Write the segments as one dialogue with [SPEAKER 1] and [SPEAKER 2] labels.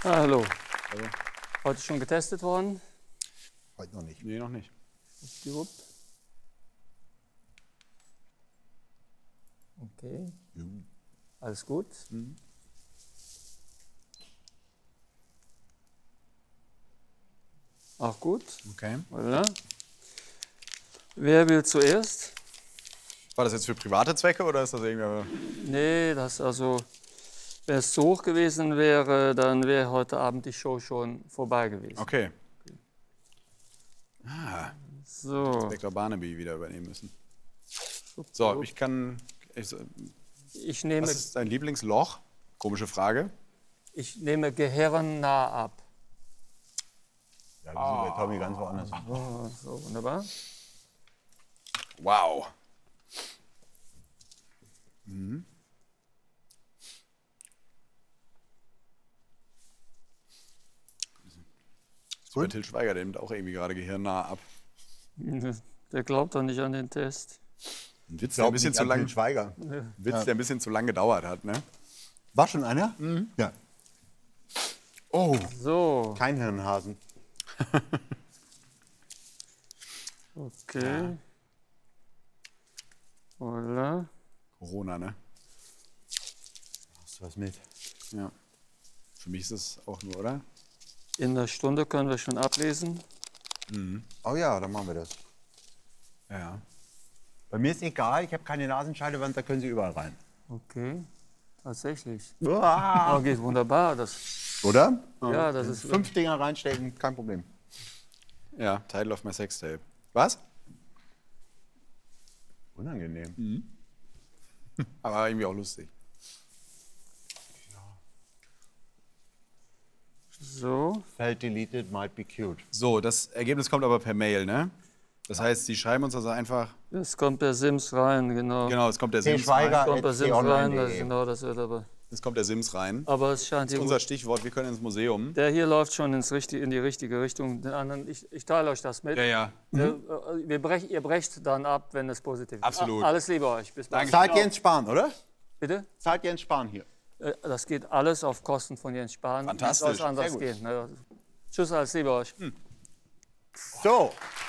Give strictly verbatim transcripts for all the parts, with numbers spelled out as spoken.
[SPEAKER 1] Hallo. Hallo. Heute schon getestet worden?
[SPEAKER 2] Heute noch nicht.
[SPEAKER 3] Nee, noch nicht.
[SPEAKER 1] Okay. Alles gut?
[SPEAKER 3] Mhm.
[SPEAKER 1] Auch gut?
[SPEAKER 3] Okay.
[SPEAKER 1] Voilà. Wer will zuerst?
[SPEAKER 3] War das jetzt für private Zwecke oder ist das irgendwie...
[SPEAKER 1] Nee, das also, wenn es zu hoch gewesen wäre, dann wäre heute Abend die Show schon vorbei gewesen.
[SPEAKER 3] Okay. Ah,
[SPEAKER 1] So.
[SPEAKER 3] Inspektor Barnaby wieder übernehmen müssen. So, ich kann... Ich,
[SPEAKER 1] Ich nehme,
[SPEAKER 3] was ist dein Lieblingsloch? Komische Frage.
[SPEAKER 1] ich nehme gehirnnah ab.
[SPEAKER 2] Ja, das ist bei Tommy ganz woanders.
[SPEAKER 1] Oh, so, wunderbar.
[SPEAKER 3] Wow. Mhm. Bei Til Schweiger, der nimmt auch irgendwie gerade gehirnnah ab.
[SPEAKER 1] Der glaubt doch nicht an den Test.
[SPEAKER 3] Ein Witz, der ein bisschen zu lang,
[SPEAKER 2] Schweiger.
[SPEAKER 3] Witz, der ein bisschen zu lang gedauert hat, ne?
[SPEAKER 2] War schon einer? Mhm. Ja. Oh,
[SPEAKER 1] So,
[SPEAKER 2] kein Hirnhasen.
[SPEAKER 1] okay. Voilà.
[SPEAKER 3] Corona, ne?
[SPEAKER 2] Hast du was mit?
[SPEAKER 3] Ja. Für mich ist es auch nur, oder?
[SPEAKER 1] In der Stunde können wir schon ablesen.
[SPEAKER 3] Mhm.
[SPEAKER 2] Oh ja, dann machen wir das.
[SPEAKER 3] Ja.
[SPEAKER 2] Bei mir ist egal, ich habe keine Nasenscheidewand, da können Sie überall rein.
[SPEAKER 1] Okay, tatsächlich.
[SPEAKER 2] Uah.
[SPEAKER 1] Oh, geht wunderbar. Das,
[SPEAKER 2] Oder?
[SPEAKER 1] ja, das ist
[SPEAKER 2] Fünf Dinger reinstecken, kein Problem.
[SPEAKER 3] Ja, Title of my Sextape. Was?
[SPEAKER 2] Unangenehm.
[SPEAKER 3] Aber irgendwie auch lustig.
[SPEAKER 1] so.
[SPEAKER 2] Felt deleted, might be cute.
[SPEAKER 3] So, das Ergebnis kommt aber per Mail, ne? Das heißt, Sie schreiben uns also einfach...
[SPEAKER 1] Es kommt der Sims rein, genau.
[SPEAKER 3] Genau, es kommt der
[SPEAKER 2] Til
[SPEAKER 3] Sims rein.
[SPEAKER 2] Schweiger,
[SPEAKER 1] Es kommt der
[SPEAKER 2] at
[SPEAKER 1] Sims rein, das,
[SPEAKER 2] t-online.de.
[SPEAKER 1] genau, das wird aber.
[SPEAKER 3] Es kommt der Sims rein.
[SPEAKER 1] Aber es scheint
[SPEAKER 3] Das
[SPEAKER 1] hier
[SPEAKER 3] ist unser
[SPEAKER 1] gut.
[SPEAKER 3] Stichwort, wir können ins Museum.
[SPEAKER 1] Der hier läuft schon ins richtig, in die richtige Richtung. Den anderen, ich, ich teile euch das mit.
[SPEAKER 3] Ja, ja.
[SPEAKER 1] Wir, äh, wir brech, ihr brecht dann ab, wenn es positiv ist.
[SPEAKER 3] Absolut.
[SPEAKER 1] Ah, alles Liebe euch. Bis bald.
[SPEAKER 2] Zahlt Jens Spahn, oder?
[SPEAKER 1] Bitte?
[SPEAKER 2] Zahlt Jens Spahn hier.
[SPEAKER 1] Äh, Das geht alles auf Kosten von Jens Spahn.
[SPEAKER 3] Fantastisch.
[SPEAKER 1] Wie soll es anders
[SPEAKER 2] Sehr gut.
[SPEAKER 1] gehen? Ne? Tschüss, alles Liebe euch.
[SPEAKER 2] So,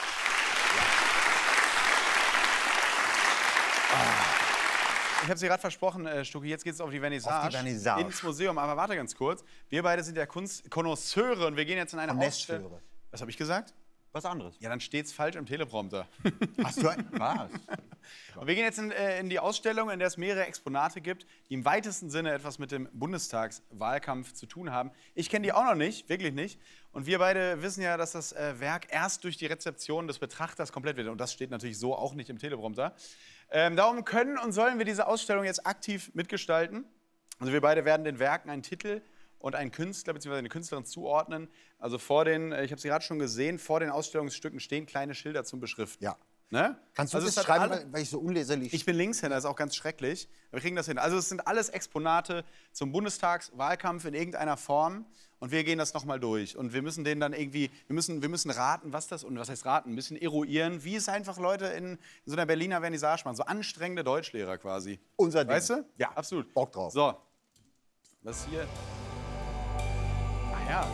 [SPEAKER 3] Ich habe es dir gerade versprochen, äh, Stucki, jetzt geht es auf die Vernissage.
[SPEAKER 2] Auf die Vernissage.
[SPEAKER 3] Ins Museum. Aber warte ganz kurz. Wir beide sind ja Kunstkonnoisseure und wir gehen jetzt in eine
[SPEAKER 2] Konnoisseure.
[SPEAKER 3] Ausstellung. Was habe ich gesagt?
[SPEAKER 2] was anderes.
[SPEAKER 3] Ja, dann steht's falsch im Teleprompter.
[SPEAKER 2] Hast du ein, was?
[SPEAKER 3] Und wir gehen jetzt in, äh, in die Ausstellung, in der es mehrere Exponate gibt, die im weitesten Sinne etwas mit dem Bundestagswahlkampf zu tun haben. Ich kenne die auch noch nicht, wirklich nicht. Und wir beide wissen ja, dass das äh, Werk erst durch die Rezeption des Betrachters komplett wird. Und das steht natürlich so auch nicht im Teleprompter. Ähm, darum können und sollen wir diese Ausstellung jetzt aktiv mitgestalten. Also wir beide werden den Werken einen Titel und einen Künstler bzw. eine Künstlerin zuordnen. Also vor den, ich habe es gerade schon gesehen, vor den Ausstellungsstücken stehen kleine Schilder zum Beschriften.
[SPEAKER 2] Ja.
[SPEAKER 3] Ne?
[SPEAKER 2] Kannst du
[SPEAKER 3] Also
[SPEAKER 2] das
[SPEAKER 3] es hat
[SPEAKER 2] schreiben,
[SPEAKER 3] alle-
[SPEAKER 2] weil, weil ich so unleserlich...
[SPEAKER 3] Ich bin Linkshänder, ist auch ganz schrecklich. Wir kriegen das hin. Also es sind alles Exponate zum Bundestagswahlkampf in irgendeiner Form. Und wir gehen das nochmal durch. Und wir müssen denen dann irgendwie, wir müssen, wir müssen raten, was das, und was heißt raten, ein bisschen eruieren, wie es einfach Leute in, in so einer Berliner Vernissage machen. So anstrengende Deutschlehrer quasi.
[SPEAKER 2] Unser Ding.
[SPEAKER 3] Weißt du?
[SPEAKER 2] Ja,
[SPEAKER 3] absolut.
[SPEAKER 2] Bock drauf.
[SPEAKER 3] So. Was hier? Ah ja.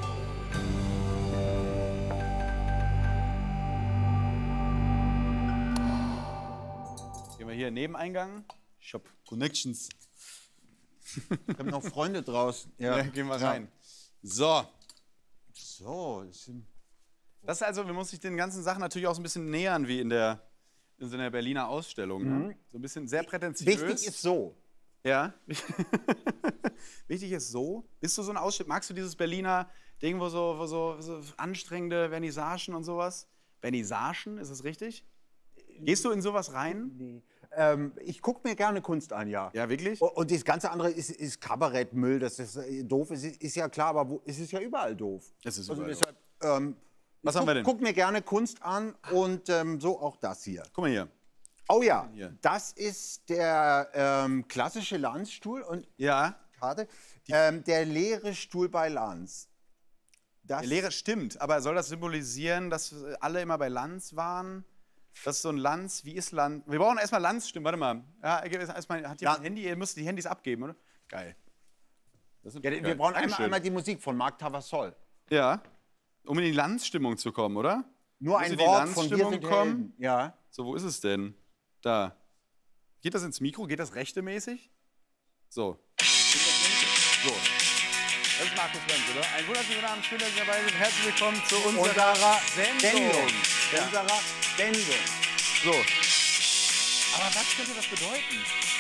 [SPEAKER 3] Gehen wir hier in den Nebeneingang. Ich hab Connections.
[SPEAKER 2] Ich habe noch Freunde draußen.
[SPEAKER 3] Ja, gehen wir rein. So.
[SPEAKER 2] So, das sind-
[SPEAKER 3] Das ist also, wir müssen sich den ganzen Sachen natürlich auch so ein bisschen nähern, wie in der, in so einer Berliner Ausstellung. Ne? So ein bisschen sehr prätentiös.
[SPEAKER 2] wichtig ist so.
[SPEAKER 3] Ja. Wichtig ist so. Bist du so ein Ausschnitt? Magst du dieses Berliner Ding, wo so, wo so, so anstrengende Vernissagen und sowas? Vernissagen, ist das richtig? Gehst du in sowas rein?
[SPEAKER 2] Ähm, ich gucke mir gerne Kunst an, ja.
[SPEAKER 3] Ja, wirklich?
[SPEAKER 2] Und und das ganze andere ist, ist Kabarettmüll, dass das äh, doof ist, ist ja klar, aber wo, es ist ja überall doof.
[SPEAKER 3] Es ist
[SPEAKER 2] Also
[SPEAKER 3] überall
[SPEAKER 2] deshalb, ähm,
[SPEAKER 3] Was
[SPEAKER 2] ich
[SPEAKER 3] haben wir
[SPEAKER 2] guck,
[SPEAKER 3] denn?
[SPEAKER 2] guck mir gerne Kunst an und ähm, so auch das hier.
[SPEAKER 3] Guck mal hier.
[SPEAKER 2] Oh ja,
[SPEAKER 3] Hier.
[SPEAKER 2] das ist der ähm, klassische Lanzstuhl und
[SPEAKER 3] Ja,
[SPEAKER 2] Karte, ähm, der leere Stuhl bei Lanz. Das,
[SPEAKER 3] der Lehre stimmt, aber soll das symbolisieren, dass alle immer bei Lanz waren? Das ist so ein Lanz, wie ist Lanz? Wir brauchen erstmal Lanz, stimmt, warte mal. Ja, erstmal, hat jemand
[SPEAKER 2] Ja.
[SPEAKER 3] ein Handy? Ihr müsst die Handys abgeben, oder? Geil. Das ist
[SPEAKER 2] Ja,
[SPEAKER 3] geil.
[SPEAKER 2] wir brauchen einmal,
[SPEAKER 3] Dankeschön.
[SPEAKER 2] einmal die Musik von Marc Tavassol.
[SPEAKER 3] Ja, um in die Landsstimmung zu kommen, oder?
[SPEAKER 2] Nur
[SPEAKER 3] Muss
[SPEAKER 2] ein
[SPEAKER 3] in die
[SPEAKER 2] Wort von Wir
[SPEAKER 3] Landsstimmung
[SPEAKER 2] sind
[SPEAKER 3] kommen.
[SPEAKER 2] Helden. Ja.
[SPEAKER 3] So, wo ist es denn? Da. Geht das ins Mikro? Geht das rechtemäßig? So. So. Das ist Markus Lenz, oder? Ein wunderschönen Abend, schön, dass Sie dabei sind. Herzlich willkommen zu unserer,
[SPEAKER 2] Unserer
[SPEAKER 3] Sendung.
[SPEAKER 2] Sendung.
[SPEAKER 3] Ja.
[SPEAKER 2] Unserer Sendung.
[SPEAKER 3] So. Aber was könnte das bedeuten?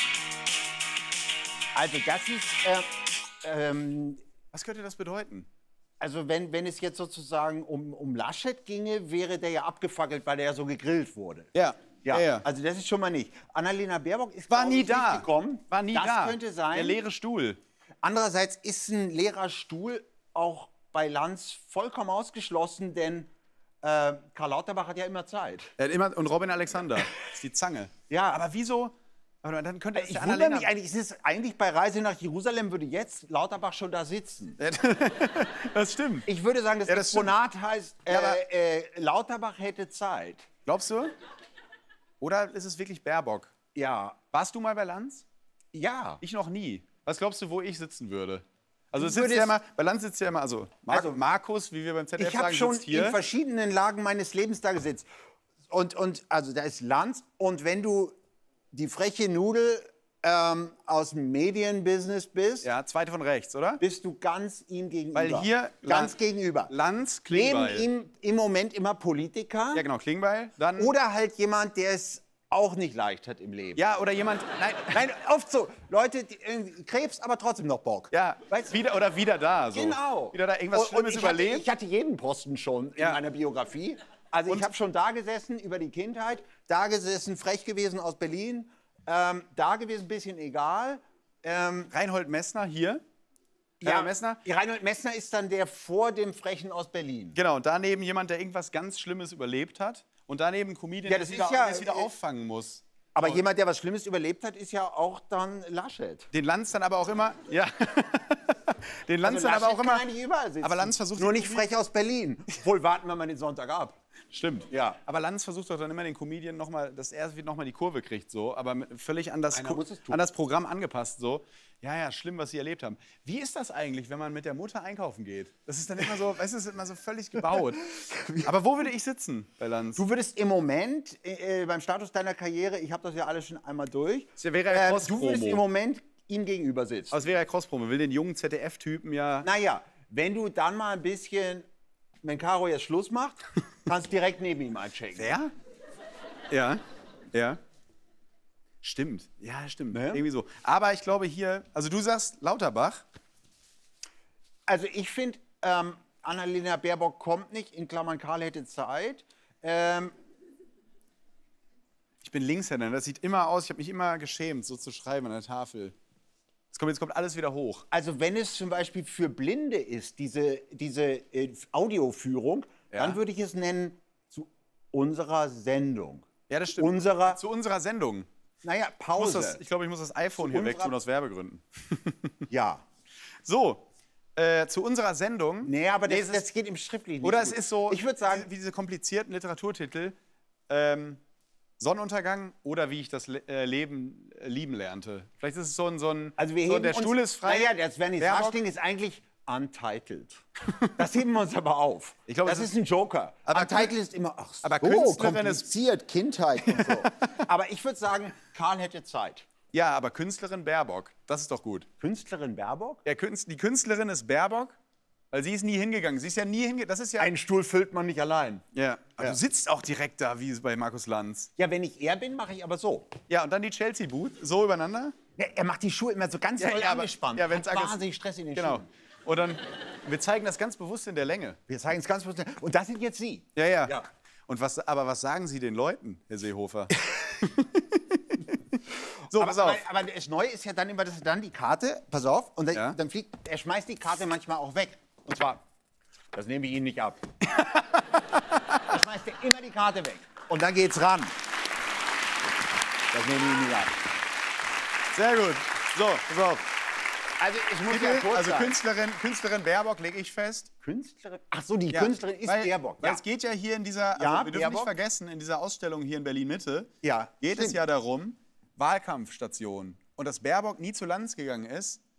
[SPEAKER 2] Also das ist, äh, ähm,
[SPEAKER 3] Was könnte das bedeuten?
[SPEAKER 2] also wenn, wenn es jetzt sozusagen um, um Laschet ginge, wäre der ja abgefackelt, weil der ja so gegrillt wurde.
[SPEAKER 3] Ja.
[SPEAKER 2] Ja,
[SPEAKER 3] ja, ja.
[SPEAKER 2] also das ist schon mal nicht. Annalena Baerbock ist
[SPEAKER 3] War
[SPEAKER 2] glaub
[SPEAKER 3] nie
[SPEAKER 2] ich,
[SPEAKER 3] da.
[SPEAKER 2] nicht gekommen.
[SPEAKER 3] War nie
[SPEAKER 2] das
[SPEAKER 3] da.
[SPEAKER 2] könnte sein.
[SPEAKER 3] Der leere Stuhl.
[SPEAKER 2] Andererseits ist ein leerer Stuhl auch bei Lanz vollkommen ausgeschlossen, denn äh, Karl Lauterbach hat ja immer Zeit.
[SPEAKER 3] Er hat immer, und Robin Alexander. Das ist die Zange.
[SPEAKER 2] Ja.
[SPEAKER 3] Aber wieso? Aber dann könnte es
[SPEAKER 2] Ich
[SPEAKER 3] der
[SPEAKER 2] wundere
[SPEAKER 3] Annalena...
[SPEAKER 2] mich eigentlich, es ist eigentlich bei Reise nach Jerusalem würde jetzt Lauterbach schon da sitzen.
[SPEAKER 3] Das stimmt.
[SPEAKER 2] Ich würde sagen, das,
[SPEAKER 3] Ja, das stimmt.
[SPEAKER 2] Exponat heißt, äh,
[SPEAKER 3] Ja, aber-
[SPEAKER 2] äh, Lauterbach hätte Zeit.
[SPEAKER 3] Glaubst du? Oder ist es wirklich Baerbock?
[SPEAKER 2] Ja.
[SPEAKER 3] Warst du mal bei Lanz?
[SPEAKER 2] Ja.
[SPEAKER 3] Ich noch nie. Was glaubst du, wo ich sitzen würde? Also
[SPEAKER 2] Du
[SPEAKER 3] es sitzt ja
[SPEAKER 2] würdest-
[SPEAKER 3] immer, bei Lanz sitzt ja immer, also, Mar
[SPEAKER 2] Also,
[SPEAKER 3] Markus, wie wir beim Z D F
[SPEAKER 2] Ich habe
[SPEAKER 3] sagen,
[SPEAKER 2] schon
[SPEAKER 3] sitzt hier.
[SPEAKER 2] in verschiedenen Lagen meines Lebens da gesetzt. Und, und also da ist Lanz. Und wenn du die freche Nudel ähm, aus dem Medienbusiness bist,
[SPEAKER 3] Ja, zweite von rechts, oder?
[SPEAKER 2] bist du ganz ihm gegenüber.
[SPEAKER 3] Weil hier
[SPEAKER 2] ganz
[SPEAKER 3] Lan-
[SPEAKER 2] gegenüber.
[SPEAKER 3] Lanz,
[SPEAKER 2] Neben
[SPEAKER 3] Klingbeil.
[SPEAKER 2] ihm im Moment immer Politiker
[SPEAKER 3] Ja, genau, Klingbeil. Dann,
[SPEAKER 2] oder halt jemand, der es auch nicht leicht hat im Leben.
[SPEAKER 3] ja, oder jemand, nein,
[SPEAKER 2] Nein, oft so. Leute, die, irgendwie Krebs, aber trotzdem noch Bock.
[SPEAKER 3] ja,
[SPEAKER 2] Weißt du?
[SPEAKER 3] wieder oder wieder da. So.
[SPEAKER 2] Genau.
[SPEAKER 3] Wieder da irgendwas
[SPEAKER 2] Und- und
[SPEAKER 3] Schlimmes
[SPEAKER 2] ich hatte,
[SPEAKER 3] überlebt.
[SPEAKER 2] ich hatte jeden Posten schon
[SPEAKER 3] Ja.
[SPEAKER 2] in meiner Biografie. Also ich habe schon da gesessen über die Kindheit, da gesessen, frech gewesen aus Berlin, ähm, da gewesen, bisschen egal. Ähm,
[SPEAKER 3] Reinhold Messner hier.
[SPEAKER 2] ja,
[SPEAKER 3] Reinhold Messner.
[SPEAKER 2] Reinhold Messner ist dann der vor dem Frechen aus Berlin.
[SPEAKER 3] Genau, und daneben jemand, der irgendwas ganz Schlimmes überlebt hat. Und daneben ein Comedian,
[SPEAKER 2] Ja,
[SPEAKER 3] der
[SPEAKER 2] das
[SPEAKER 3] es
[SPEAKER 2] ist
[SPEAKER 3] wieder,
[SPEAKER 2] ja,
[SPEAKER 3] der es wieder
[SPEAKER 2] äh,
[SPEAKER 3] auffangen muss.
[SPEAKER 2] Aber jemand, der was Schlimmes überlebt hat, ist ja auch dann Laschet.
[SPEAKER 3] Den Lanz dann aber auch immer, ja. Den Lanz
[SPEAKER 2] Also
[SPEAKER 3] dann aber
[SPEAKER 2] Laschet
[SPEAKER 3] auch immer.
[SPEAKER 2] kann eigentlich überall sitzen.
[SPEAKER 3] Aber Lanz versucht
[SPEAKER 2] Nur
[SPEAKER 3] den
[SPEAKER 2] nicht
[SPEAKER 3] Comedian-
[SPEAKER 2] frech aus Berlin. Wohl warten wir mal den Sonntag ab.
[SPEAKER 3] Stimmt.
[SPEAKER 2] Ja.
[SPEAKER 3] Aber Lanz versucht doch dann immer den Comedian nochmal, dass er nochmal die Kurve kriegt, so, aber mit- völlig an das,
[SPEAKER 2] Einer
[SPEAKER 3] Ko-
[SPEAKER 2] muss es tun.
[SPEAKER 3] an das Programm angepasst, so. Ja, ja, schlimm, was sie erlebt haben. Wie ist das eigentlich, wenn man mit der Mutter einkaufen geht? Das ist dann immer so, weißt du, das ist immer so völlig gebaut. Aber wo würde ich sitzen bei Lanz?
[SPEAKER 2] Du würdest im Moment, äh, beim Status deiner Karriere, ich habe das ja alles schon einmal durch,
[SPEAKER 3] Das wäre ja
[SPEAKER 2] äh,
[SPEAKER 3] Cross-Promo.
[SPEAKER 2] du würdest im Moment ihm gegenüber sitzen.
[SPEAKER 3] Aber es wäre ja Cross-Promo, will den jungen Z D F-Typen ja.
[SPEAKER 2] Naja, wenn du dann mal ein bisschen, wenn Caro jetzt Schluss macht, kannst du direkt neben ihm einchecken.
[SPEAKER 3] Wer? Ja, ja. Stimmt, ja, stimmt.
[SPEAKER 2] Ne?
[SPEAKER 3] Irgendwie so. Aber ich glaube hier, also du sagst Lauterbach.
[SPEAKER 2] Also ich finde, ähm, Annalena Baerbock kommt nicht, in Klammern Karl hätte Zeit. Ähm,
[SPEAKER 3] Ich bin Linkshänder, das sieht immer aus, ich habe mich immer geschämt, so zu schreiben an der Tafel. Jetzt kommt, jetzt kommt alles wieder hoch.
[SPEAKER 2] also wenn es zum Beispiel für Blinde ist, diese, diese äh, Audioführung,
[SPEAKER 3] Ja.
[SPEAKER 2] dann würde ich es nennen zu unserer Sendung.
[SPEAKER 3] Ja, das stimmt.
[SPEAKER 2] Unserer,
[SPEAKER 3] Zu unserer Sendung.
[SPEAKER 2] naja,
[SPEAKER 3] Ich, muss
[SPEAKER 2] Pause.
[SPEAKER 3] das, ich glaube, ich muss das iPhone hier
[SPEAKER 2] unserer-
[SPEAKER 3] wegtun aus Werbegründen.
[SPEAKER 2] Ja.
[SPEAKER 3] So, äh, zu unserer Sendung.
[SPEAKER 2] Nee, aber das,
[SPEAKER 3] es ist-
[SPEAKER 2] das geht im Schriftlichen nicht
[SPEAKER 3] Oder
[SPEAKER 2] so
[SPEAKER 3] es
[SPEAKER 2] gut.
[SPEAKER 3] ist so,
[SPEAKER 2] Ich würde sagen,
[SPEAKER 3] wie diese komplizierten Literaturtitel, ähm, Sonnenuntergang oder wie ich das Le äh, Leben äh, lieben lernte. Vielleicht ist es so ein, so ein
[SPEAKER 2] also wir
[SPEAKER 3] so
[SPEAKER 2] heben
[SPEAKER 3] der
[SPEAKER 2] uns,
[SPEAKER 3] Stuhl ist frei.
[SPEAKER 2] Naja, das Vernissage-Ding ist eigentlich untitled. Das heben wir uns aber auf.
[SPEAKER 3] Ich glaube,
[SPEAKER 2] das
[SPEAKER 3] es
[SPEAKER 2] ist ein Joker.
[SPEAKER 3] Aber
[SPEAKER 2] Untitled
[SPEAKER 3] Kün-
[SPEAKER 2] ist immer, ach so,
[SPEAKER 3] aber Künstlerin ist-
[SPEAKER 2] kompliziert, Kindheit und so. Aber ich würde sagen, Karl hätte Zeit.
[SPEAKER 3] Ja, aber Künstlerin Baerbock, das ist doch gut.
[SPEAKER 2] Künstlerin Baerbock?
[SPEAKER 3] Ja, Künst die Künstlerin ist Baerbock, weil sie ist nie hingegangen. Sie ist ja nie hingegangen. Das ist ja.
[SPEAKER 2] Einen Stuhl füllt man nicht allein.
[SPEAKER 3] ja. Aber
[SPEAKER 2] Ja.
[SPEAKER 3] du sitzt auch direkt da, wie es bei Markus Lanz.
[SPEAKER 2] Ja, wenn ich er bin, mache ich aber so.
[SPEAKER 3] Ja, und dann die Chelsea-Boot, so übereinander.
[SPEAKER 2] Ja, er macht die Schuhe immer so ganz
[SPEAKER 3] Ja,
[SPEAKER 2] doll
[SPEAKER 3] ja, aber-
[SPEAKER 2] angespannt.
[SPEAKER 3] ja, wenn's
[SPEAKER 2] Hat
[SPEAKER 3] aggress-
[SPEAKER 2] wahnsinnig Stress in den
[SPEAKER 3] Genau.
[SPEAKER 2] Schuhen.
[SPEAKER 3] Und dann, wir zeigen das ganz bewusst in der Länge.
[SPEAKER 2] Wir zeigen es ganz bewusst. Und das sind jetzt Sie.
[SPEAKER 3] Ja, ja.
[SPEAKER 2] Ja.
[SPEAKER 3] Und was, aber was sagen Sie den Leuten, Herr Seehofer? so,
[SPEAKER 2] Aber,
[SPEAKER 3] pass auf.
[SPEAKER 2] aber, aber das Neue ist ja dann immer, dass er dann die Karte, pass auf, und dann,
[SPEAKER 3] Ja.
[SPEAKER 2] dann fliegt, er schmeißt die Karte manchmal auch weg. Und zwar, das nehme ich Ihnen nicht ab. Da schmeißt er immer die Karte weg. Und dann geht's ran. Das nehme ich Ihnen nicht ab.
[SPEAKER 3] Sehr gut. So, pass auf.
[SPEAKER 2] Also ich muss ja kurz
[SPEAKER 3] Also
[SPEAKER 2] sagen.
[SPEAKER 3] Künstlerin, Künstlerin Baerbock lege ich fest.
[SPEAKER 2] Künstlerin? Ach so, die
[SPEAKER 3] Ja,
[SPEAKER 2] Künstlerin ist
[SPEAKER 3] weil,
[SPEAKER 2] Baerbock.
[SPEAKER 3] Weil
[SPEAKER 2] Ja.
[SPEAKER 3] es geht ja hier in dieser, also
[SPEAKER 2] Ja,
[SPEAKER 3] wir dürfen
[SPEAKER 2] Baerbock.
[SPEAKER 3] nicht vergessen, in dieser Ausstellung hier in Berlin-Mitte
[SPEAKER 2] Ja,
[SPEAKER 3] geht es
[SPEAKER 2] stimmt.
[SPEAKER 3] ja darum, Wahlkampfstationen. Und dass Baerbock nie zu Lanz gegangen ist,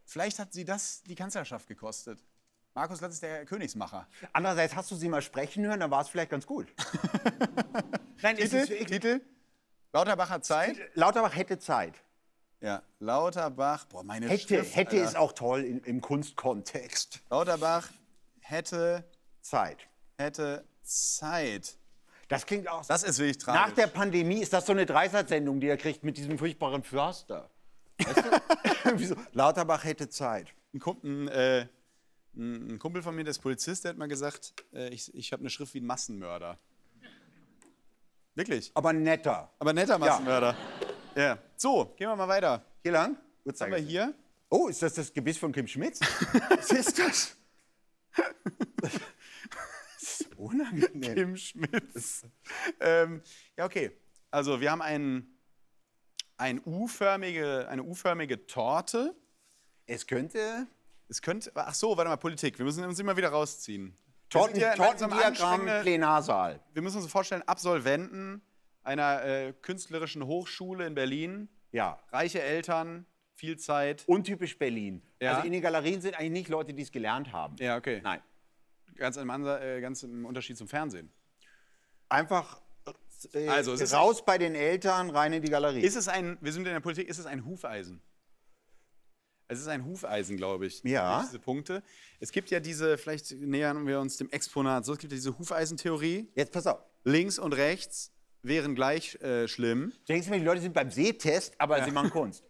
[SPEAKER 3] vielleicht hat sie das die Kanzlerschaft gekostet. Markus Lanz ist der Königsmacher.
[SPEAKER 2] Andererseits hast du sie mal sprechen hören, dann war es vielleicht ganz gut. Nein,
[SPEAKER 3] Titel?
[SPEAKER 2] es ist,
[SPEAKER 3] Titel? Lauterbach hat Zeit?
[SPEAKER 2] Lauterbach hätte Zeit.
[SPEAKER 3] Ja, Lauterbach, boah, meine
[SPEAKER 2] Hätte,
[SPEAKER 3] Schrift,
[SPEAKER 2] hätte
[SPEAKER 3] Alter.
[SPEAKER 2] ist auch toll in, im Kunstkontext.
[SPEAKER 3] Lauterbach hätte,
[SPEAKER 2] Zeit.
[SPEAKER 3] hätte Zeit.
[SPEAKER 2] Das klingt auch.
[SPEAKER 3] Das ist wirklich tragisch.
[SPEAKER 2] Nach der Pandemie ist das so eine Dreisatz-Sendung, die er kriegt mit diesem furchtbaren Förster. Weißt du? Irgendwie so, Lauterbach hätte Zeit.
[SPEAKER 3] Ein, Kumpel, ein, äh, ein Kumpel von mir, der ist Polizist, der hat mal gesagt, äh, ich, ich habe eine Schrift wie ein Massenmörder. Wirklich.
[SPEAKER 2] Aber netter.
[SPEAKER 3] Aber netter Massenmörder. Ja. Ja. So, gehen wir mal weiter.
[SPEAKER 2] Hier lang?
[SPEAKER 3] Was haben wir hier?
[SPEAKER 2] Oh, ist das das Gebiss von Kim Schmitz? Was ist das? Das ist unangenehm.
[SPEAKER 3] Kim Schmitz. ähm, ja, okay. Also wir haben ein, ein U-förmige, eine U-förmige Torte.
[SPEAKER 2] Es könnte
[SPEAKER 3] Es könnte. Ach so, warte mal, Politik. Wir müssen uns immer wieder rausziehen.
[SPEAKER 2] Torten,
[SPEAKER 3] Wir sind ja langsam
[SPEAKER 2] Tortendiagramm,
[SPEAKER 3] anstrengende-
[SPEAKER 2] Plenarsaal.
[SPEAKER 3] Wir müssen uns vorstellen, Absolventen einer äh, künstlerischen Hochschule in Berlin,
[SPEAKER 2] Ja.
[SPEAKER 3] reiche Eltern, viel Zeit.
[SPEAKER 2] Untypisch Berlin.
[SPEAKER 3] Ja.
[SPEAKER 2] Also in den Galerien sind eigentlich nicht Leute, die es gelernt haben.
[SPEAKER 3] Ja, okay.
[SPEAKER 2] Nein.
[SPEAKER 3] Ganz im, Ansa- äh, ganz im Unterschied zum Fernsehen.
[SPEAKER 2] Einfach äh,
[SPEAKER 3] Also, es ist-
[SPEAKER 2] raus bei den Eltern, rein in die Galerie.
[SPEAKER 3] Ist es ein, wir sind in der Politik, ist es ein Hufeisen? Es ist ein Hufeisen, glaube ich.
[SPEAKER 2] Ja.
[SPEAKER 3] Diese Punkte. Es gibt ja diese, vielleicht nähern wir uns dem Exponat so, es gibt ja diese Hufeisentheorie.
[SPEAKER 2] Jetzt pass auf.
[SPEAKER 3] Links und rechts wären gleich äh, schlimm.
[SPEAKER 2] Denkst du mir, die Leute sind beim Sehtest, aber sie machen Kunst.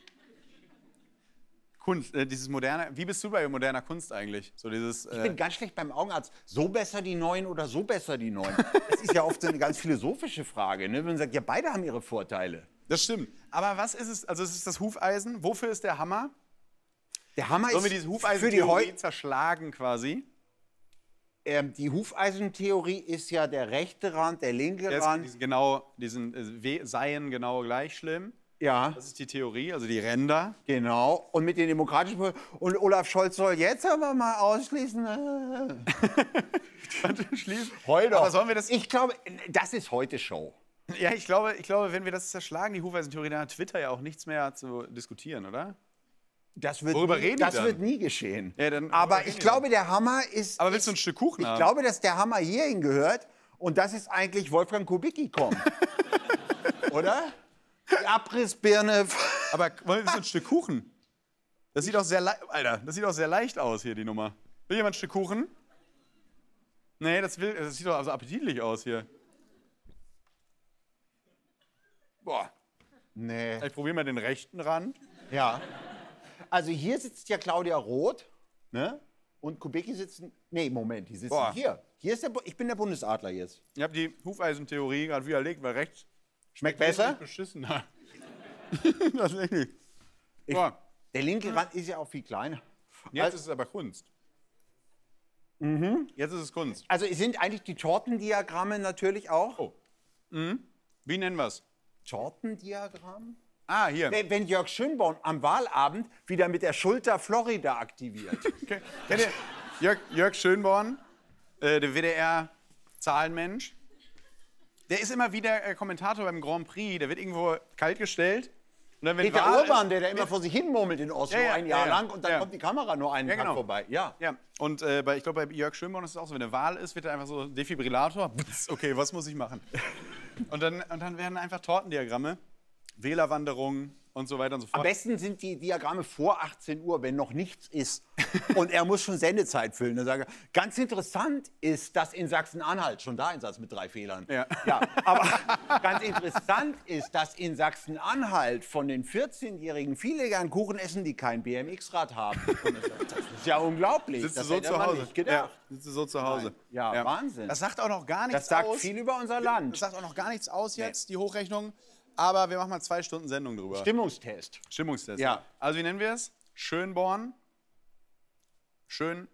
[SPEAKER 3] Kunst, äh, dieses moderne, wie bist du bei moderner Kunst eigentlich? So dieses,
[SPEAKER 2] Ich
[SPEAKER 3] äh,
[SPEAKER 2] bin ganz schlecht beim Augenarzt. So besser die Neuen oder so besser die Neuen? Das ist ja oft so eine ganz philosophische Frage. Ne? Wenn man sagt, ja, beide haben ihre Vorteile.
[SPEAKER 3] das stimmt. Aber was ist es, also es ist das Hufeisen, wofür ist der Hammer?
[SPEAKER 2] Der Hammer
[SPEAKER 3] Sollen wir
[SPEAKER 2] ist
[SPEAKER 3] diese
[SPEAKER 2] für die,
[SPEAKER 3] Hufeisentheorie
[SPEAKER 2] Heu
[SPEAKER 3] zerschlagen quasi?
[SPEAKER 2] ähm, die Hufeisentheorie ist ja der rechte Rand, der linke
[SPEAKER 3] Der ist,
[SPEAKER 2] Rand.
[SPEAKER 3] diesen, genau, diesen äh, We- Seien genau gleich schlimm.
[SPEAKER 2] Ja,
[SPEAKER 3] Das ist die Theorie, also die Ränder.
[SPEAKER 2] genau. Und mit den demokratischen... Und Olaf Scholz soll jetzt aber mal ausschließen... äh.
[SPEAKER 3] Schließen.
[SPEAKER 2] Heul doch.
[SPEAKER 3] Aber sollen wir das...
[SPEAKER 2] Ich glaube, das ist heute Show.
[SPEAKER 3] Ja, ich glaube, ich glaube, wenn wir das zerschlagen, die Hufeisentheorie, dann hat Twitter ja auch nichts mehr zu diskutieren, oder?
[SPEAKER 2] Das wird,
[SPEAKER 3] Worüber
[SPEAKER 2] nie,
[SPEAKER 3] reden die
[SPEAKER 2] das
[SPEAKER 3] dann?
[SPEAKER 2] wird nie geschehen.
[SPEAKER 3] Ja, dann- worüber
[SPEAKER 2] Aber
[SPEAKER 3] reden
[SPEAKER 2] ich
[SPEAKER 3] die
[SPEAKER 2] glaube,
[SPEAKER 3] dann?
[SPEAKER 2] der Hammer ist...
[SPEAKER 3] Aber willst du
[SPEAKER 2] ist,
[SPEAKER 3] ein Stück Kuchen
[SPEAKER 2] Ich
[SPEAKER 3] haben?
[SPEAKER 2] glaube, dass der Hammer hierhin gehört und das ist eigentlich Wolfgang Kubicki kommt. Oder? Die Abrissbirne...
[SPEAKER 3] Aber wollen wir ein Stück Kuchen? Das sieht auch sehr leicht... Alter, das sieht auch sehr leicht aus hier, die Nummer. Will jemand ein Stück Kuchen? Nee, das, will, das sieht doch also appetitlich aus hier. Boah,
[SPEAKER 2] Nee.
[SPEAKER 3] ich probiere mal den rechten Rand.
[SPEAKER 2] Ja. Also hier sitzt ja Claudia Roth, ne? Und Kubicki sitzt... Nee, Moment, die sitzen
[SPEAKER 3] Boah.
[SPEAKER 2] hier. Hier ist der... Bu- Ich bin der Bundesadler jetzt.
[SPEAKER 3] Ich habe die Hufeisentheorie gerade widerlegt, weil rechts
[SPEAKER 2] Schmeckt besser?
[SPEAKER 3] beschissener. Tatsächlich.
[SPEAKER 2] Ich,
[SPEAKER 3] Boah,
[SPEAKER 2] der linke Rand ist ja auch viel kleiner.
[SPEAKER 3] jetzt
[SPEAKER 2] Also-
[SPEAKER 3] ist es aber Kunst.
[SPEAKER 2] Mhm.
[SPEAKER 3] Jetzt ist es Kunst.
[SPEAKER 2] Also es sind eigentlich die Tortendiagramme natürlich auch.
[SPEAKER 3] Oh. Wie nennen wir es?
[SPEAKER 2] Tortendiagramm?
[SPEAKER 3] Ah, hier.
[SPEAKER 2] Wenn wenn Jörg Schönborn am Wahlabend wieder mit der Schulter Florida aktiviert.
[SPEAKER 3] Okay. Kennt ihr Jörg, Jörg Schönborn, äh, der W D R-Zahlenmensch? Der ist immer wieder äh, Kommentator beim Grand Prix. Der wird irgendwo kalt gestellt. Und dann, wenn
[SPEAKER 2] Peter
[SPEAKER 3] Wahl
[SPEAKER 2] Urban,
[SPEAKER 3] ist-
[SPEAKER 2] der da immer vor sich hin murmelt in Oslo
[SPEAKER 3] Ja, ja,
[SPEAKER 2] ein Jahr
[SPEAKER 3] ja, ja.
[SPEAKER 2] lang und dann
[SPEAKER 3] Ja.
[SPEAKER 2] kommt die Kamera nur einen
[SPEAKER 3] Ja,
[SPEAKER 2] Tag
[SPEAKER 3] genau.
[SPEAKER 2] vorbei. Ja.
[SPEAKER 3] Ja, und äh, bei, ich glaube, bei Jörg Schönborn ist es auch so, wenn eine Wahl ist, wird er einfach so Defibrillator. Okay, was muss ich machen? Und dann, und dann werden einfach Tortendiagramme, Wählerwanderungen und so weiter und so fort.
[SPEAKER 2] Am besten sind die Diagramme vor achtzehn Uhr, wenn noch nichts ist. Und er muss schon Sendezeit füllen. Dann sage ich, ganz interessant ist, dass in Sachsen-Anhalt, schon da ein Satz mit drei Fehlern.
[SPEAKER 3] Ja.
[SPEAKER 2] Ja, aber ganz interessant ist, dass in Sachsen-Anhalt von den vierzehnjährigen viele gern Kuchen essen, die kein B M X-Rad haben. Und das das ist ja unglaublich.
[SPEAKER 3] Sitzt du
[SPEAKER 2] das
[SPEAKER 3] so
[SPEAKER 2] hätte
[SPEAKER 3] zu
[SPEAKER 2] man
[SPEAKER 3] Hause?
[SPEAKER 2] nicht gedacht.
[SPEAKER 3] Ja, sitzt du so zu Hause?
[SPEAKER 2] Nein. Ja, Wahnsinn.
[SPEAKER 3] Das sagt auch noch gar nichts
[SPEAKER 2] Das sagt
[SPEAKER 3] aus.
[SPEAKER 2] viel über unser
[SPEAKER 3] Das
[SPEAKER 2] Land.
[SPEAKER 3] sagt auch noch gar nichts aus jetzt, die Hochrechnung. Aber wir machen mal zwei Stunden Sendung drüber.
[SPEAKER 2] Stimmungstest.
[SPEAKER 3] Stimmungstest.
[SPEAKER 2] Ja.
[SPEAKER 3] Also wie nennen wir es? Schönborn. Schön.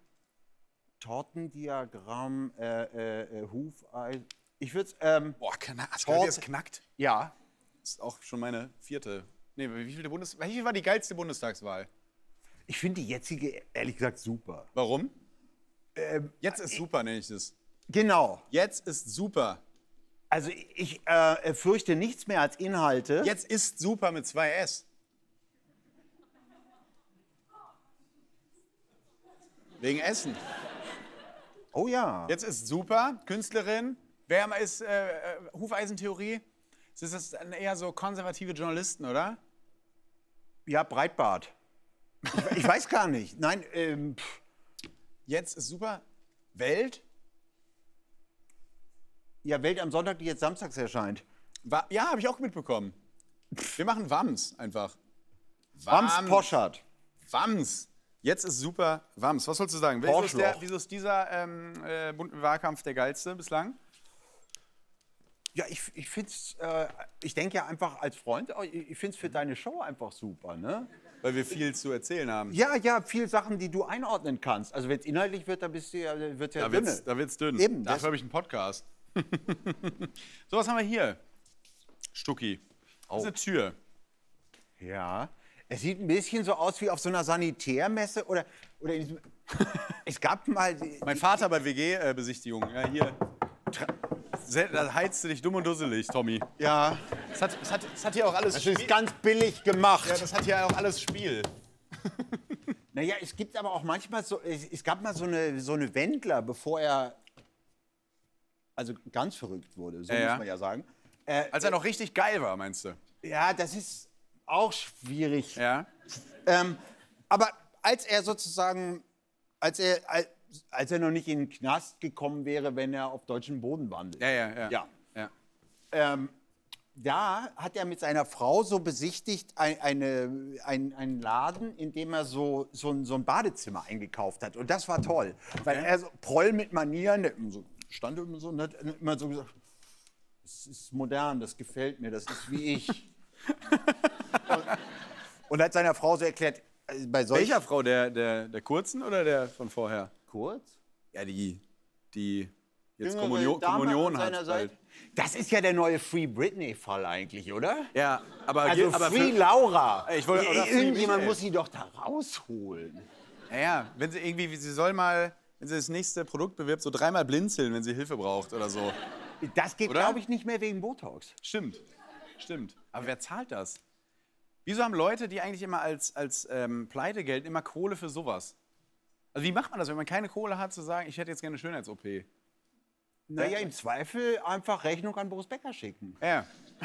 [SPEAKER 2] Tortendiagramm, äh, äh, äh, Hufeisen. Ich würde es, ähm,
[SPEAKER 3] Boah, knack, hast du
[SPEAKER 2] Tort-
[SPEAKER 3] gehört, wie es knackt?
[SPEAKER 2] ja,
[SPEAKER 3] Das ist auch schon meine vierte. Nee, wie viel Bundes welche war die geilste Bundestagswahl?
[SPEAKER 2] ich finde die jetzige, ehrlich gesagt, super.
[SPEAKER 3] Warum?
[SPEAKER 2] Ähm,
[SPEAKER 3] Jetzt ist super, nenne ich das.
[SPEAKER 2] genau.
[SPEAKER 3] Jetzt ist super.
[SPEAKER 2] Also ich äh, fürchte nichts mehr als Inhalte.
[SPEAKER 3] Jetzt ist super mit zwei S. Wegen Essen.
[SPEAKER 2] Oh ja.
[SPEAKER 3] Jetzt ist super, Künstlerin. Wer ist äh, Hufeisentheorie? Ist das dann eher so konservative Journalisten, oder?
[SPEAKER 2] Ja, Breitbart. Ich, ich weiß gar nicht. Nein, ähm, pff.
[SPEAKER 3] Jetzt ist super. Welt?
[SPEAKER 2] Ja, Welt am Sonntag, die jetzt samstags erscheint.
[SPEAKER 3] Wa ja, habe ich auch mitbekommen. Wir machen Wams einfach.
[SPEAKER 2] Wams Poschardt.
[SPEAKER 3] Wams. Jetzt ist super Wams. Was sollst du sagen? Wieso ist, der, wieso ist dieser ähm, äh, bunten Wahlkampf der geilste bislang?
[SPEAKER 2] Ja, ich, ich finde es, äh, ich denke ja einfach als Freund, ich finde es für deine Show einfach super, ne?
[SPEAKER 3] Weil wir viel zu erzählen haben.
[SPEAKER 2] Ja, ja, viele Sachen, die du einordnen kannst. Also wenn es inhaltlich wird, dann bist du ja, wird's ja
[SPEAKER 3] Da
[SPEAKER 2] dünne.
[SPEAKER 3] wird's, da wird's dünn.
[SPEAKER 2] Eben,
[SPEAKER 3] Dafür
[SPEAKER 2] das-
[SPEAKER 3] habe ich einen Podcast. So, was haben wir hier? Stucki. Das ist eine Tür.
[SPEAKER 2] Ja, es sieht ein bisschen so aus wie auf so einer Sanitärmesse oder, oder in diesem, es gab mal... die-
[SPEAKER 3] Mein Vater bei W G-Besichtigung. Ja, hier. Sel- Da heizt du dich dumm und dusselig, Tommy.
[SPEAKER 2] Ja,
[SPEAKER 3] Das hat, das hat, das hat hier auch alles
[SPEAKER 2] das
[SPEAKER 3] Spiel.
[SPEAKER 2] ist ganz billig gemacht.
[SPEAKER 3] Ja, das hat hier auch alles Spiel.
[SPEAKER 2] Naja, es gibt aber auch manchmal so, es, es gab mal so eine, so eine Wendler, bevor er, also ganz verrückt wurde, so
[SPEAKER 3] Ja, ja.
[SPEAKER 2] muss man ja sagen. Äh,
[SPEAKER 3] Als er noch richtig geil war, meinst du?
[SPEAKER 2] ja, das ist auch schwierig.
[SPEAKER 3] Ja.
[SPEAKER 2] Ähm, aber als er sozusagen, als er, als, als er noch nicht in den Knast gekommen wäre, wenn er auf deutschem Boden wandelt.
[SPEAKER 3] Ja, ja, ja.
[SPEAKER 2] Ja.
[SPEAKER 3] ja.
[SPEAKER 2] Ähm, da hat er mit seiner Frau so besichtigt ein, eine, ein, einen Laden, in dem er so, so, ein, so ein Badezimmer eingekauft hat. Und das war toll, weil
[SPEAKER 3] Okay.
[SPEAKER 2] er so Proll mit Manieren, der immer so, stand immer so und hat immer so gesagt, das ist modern, das gefällt mir, das ist wie ich. und, und hat seiner Frau so erklärt, äh, bei solchen...
[SPEAKER 3] Welcher Frau? Der, der, der kurzen oder der von vorher?
[SPEAKER 2] Kurz?
[SPEAKER 3] Ja, die, die jetzt
[SPEAKER 2] Jüngere
[SPEAKER 3] Kommunion,
[SPEAKER 2] Dame
[SPEAKER 3] Kommunion
[SPEAKER 2] an seiner
[SPEAKER 3] hat.
[SPEAKER 2] Seite.
[SPEAKER 3] Bald.
[SPEAKER 2] Das ist ja der neue Free Britney-Fall eigentlich, oder?
[SPEAKER 3] Ja, aber,
[SPEAKER 2] Also
[SPEAKER 3] aber
[SPEAKER 2] Free
[SPEAKER 3] für,
[SPEAKER 2] Laura.
[SPEAKER 3] Ich wollte- oder Free
[SPEAKER 2] Irgendjemand
[SPEAKER 3] Michael.
[SPEAKER 2] muss sie doch da rausholen.
[SPEAKER 3] ja, ja, wenn sie irgendwie, sie soll mal, wenn sie das nächste Produkt bewirbt, so dreimal blinzeln, wenn sie Hilfe braucht oder so.
[SPEAKER 2] Das geht,
[SPEAKER 3] Oder?
[SPEAKER 2] glaube ich, nicht mehr wegen Botox.
[SPEAKER 3] Stimmt, stimmt. Aber wer zahlt das? Wieso haben Leute, die eigentlich immer als, als ähm, Pleite gelten, immer Kohle für sowas? Also wie macht man das, wenn man keine Kohle hat, zu sagen, ich hätte jetzt gerne eine Schönheits-O P?
[SPEAKER 2] Naja, im Zweifel einfach Rechnung an Boris Becker schicken.
[SPEAKER 3] Ja.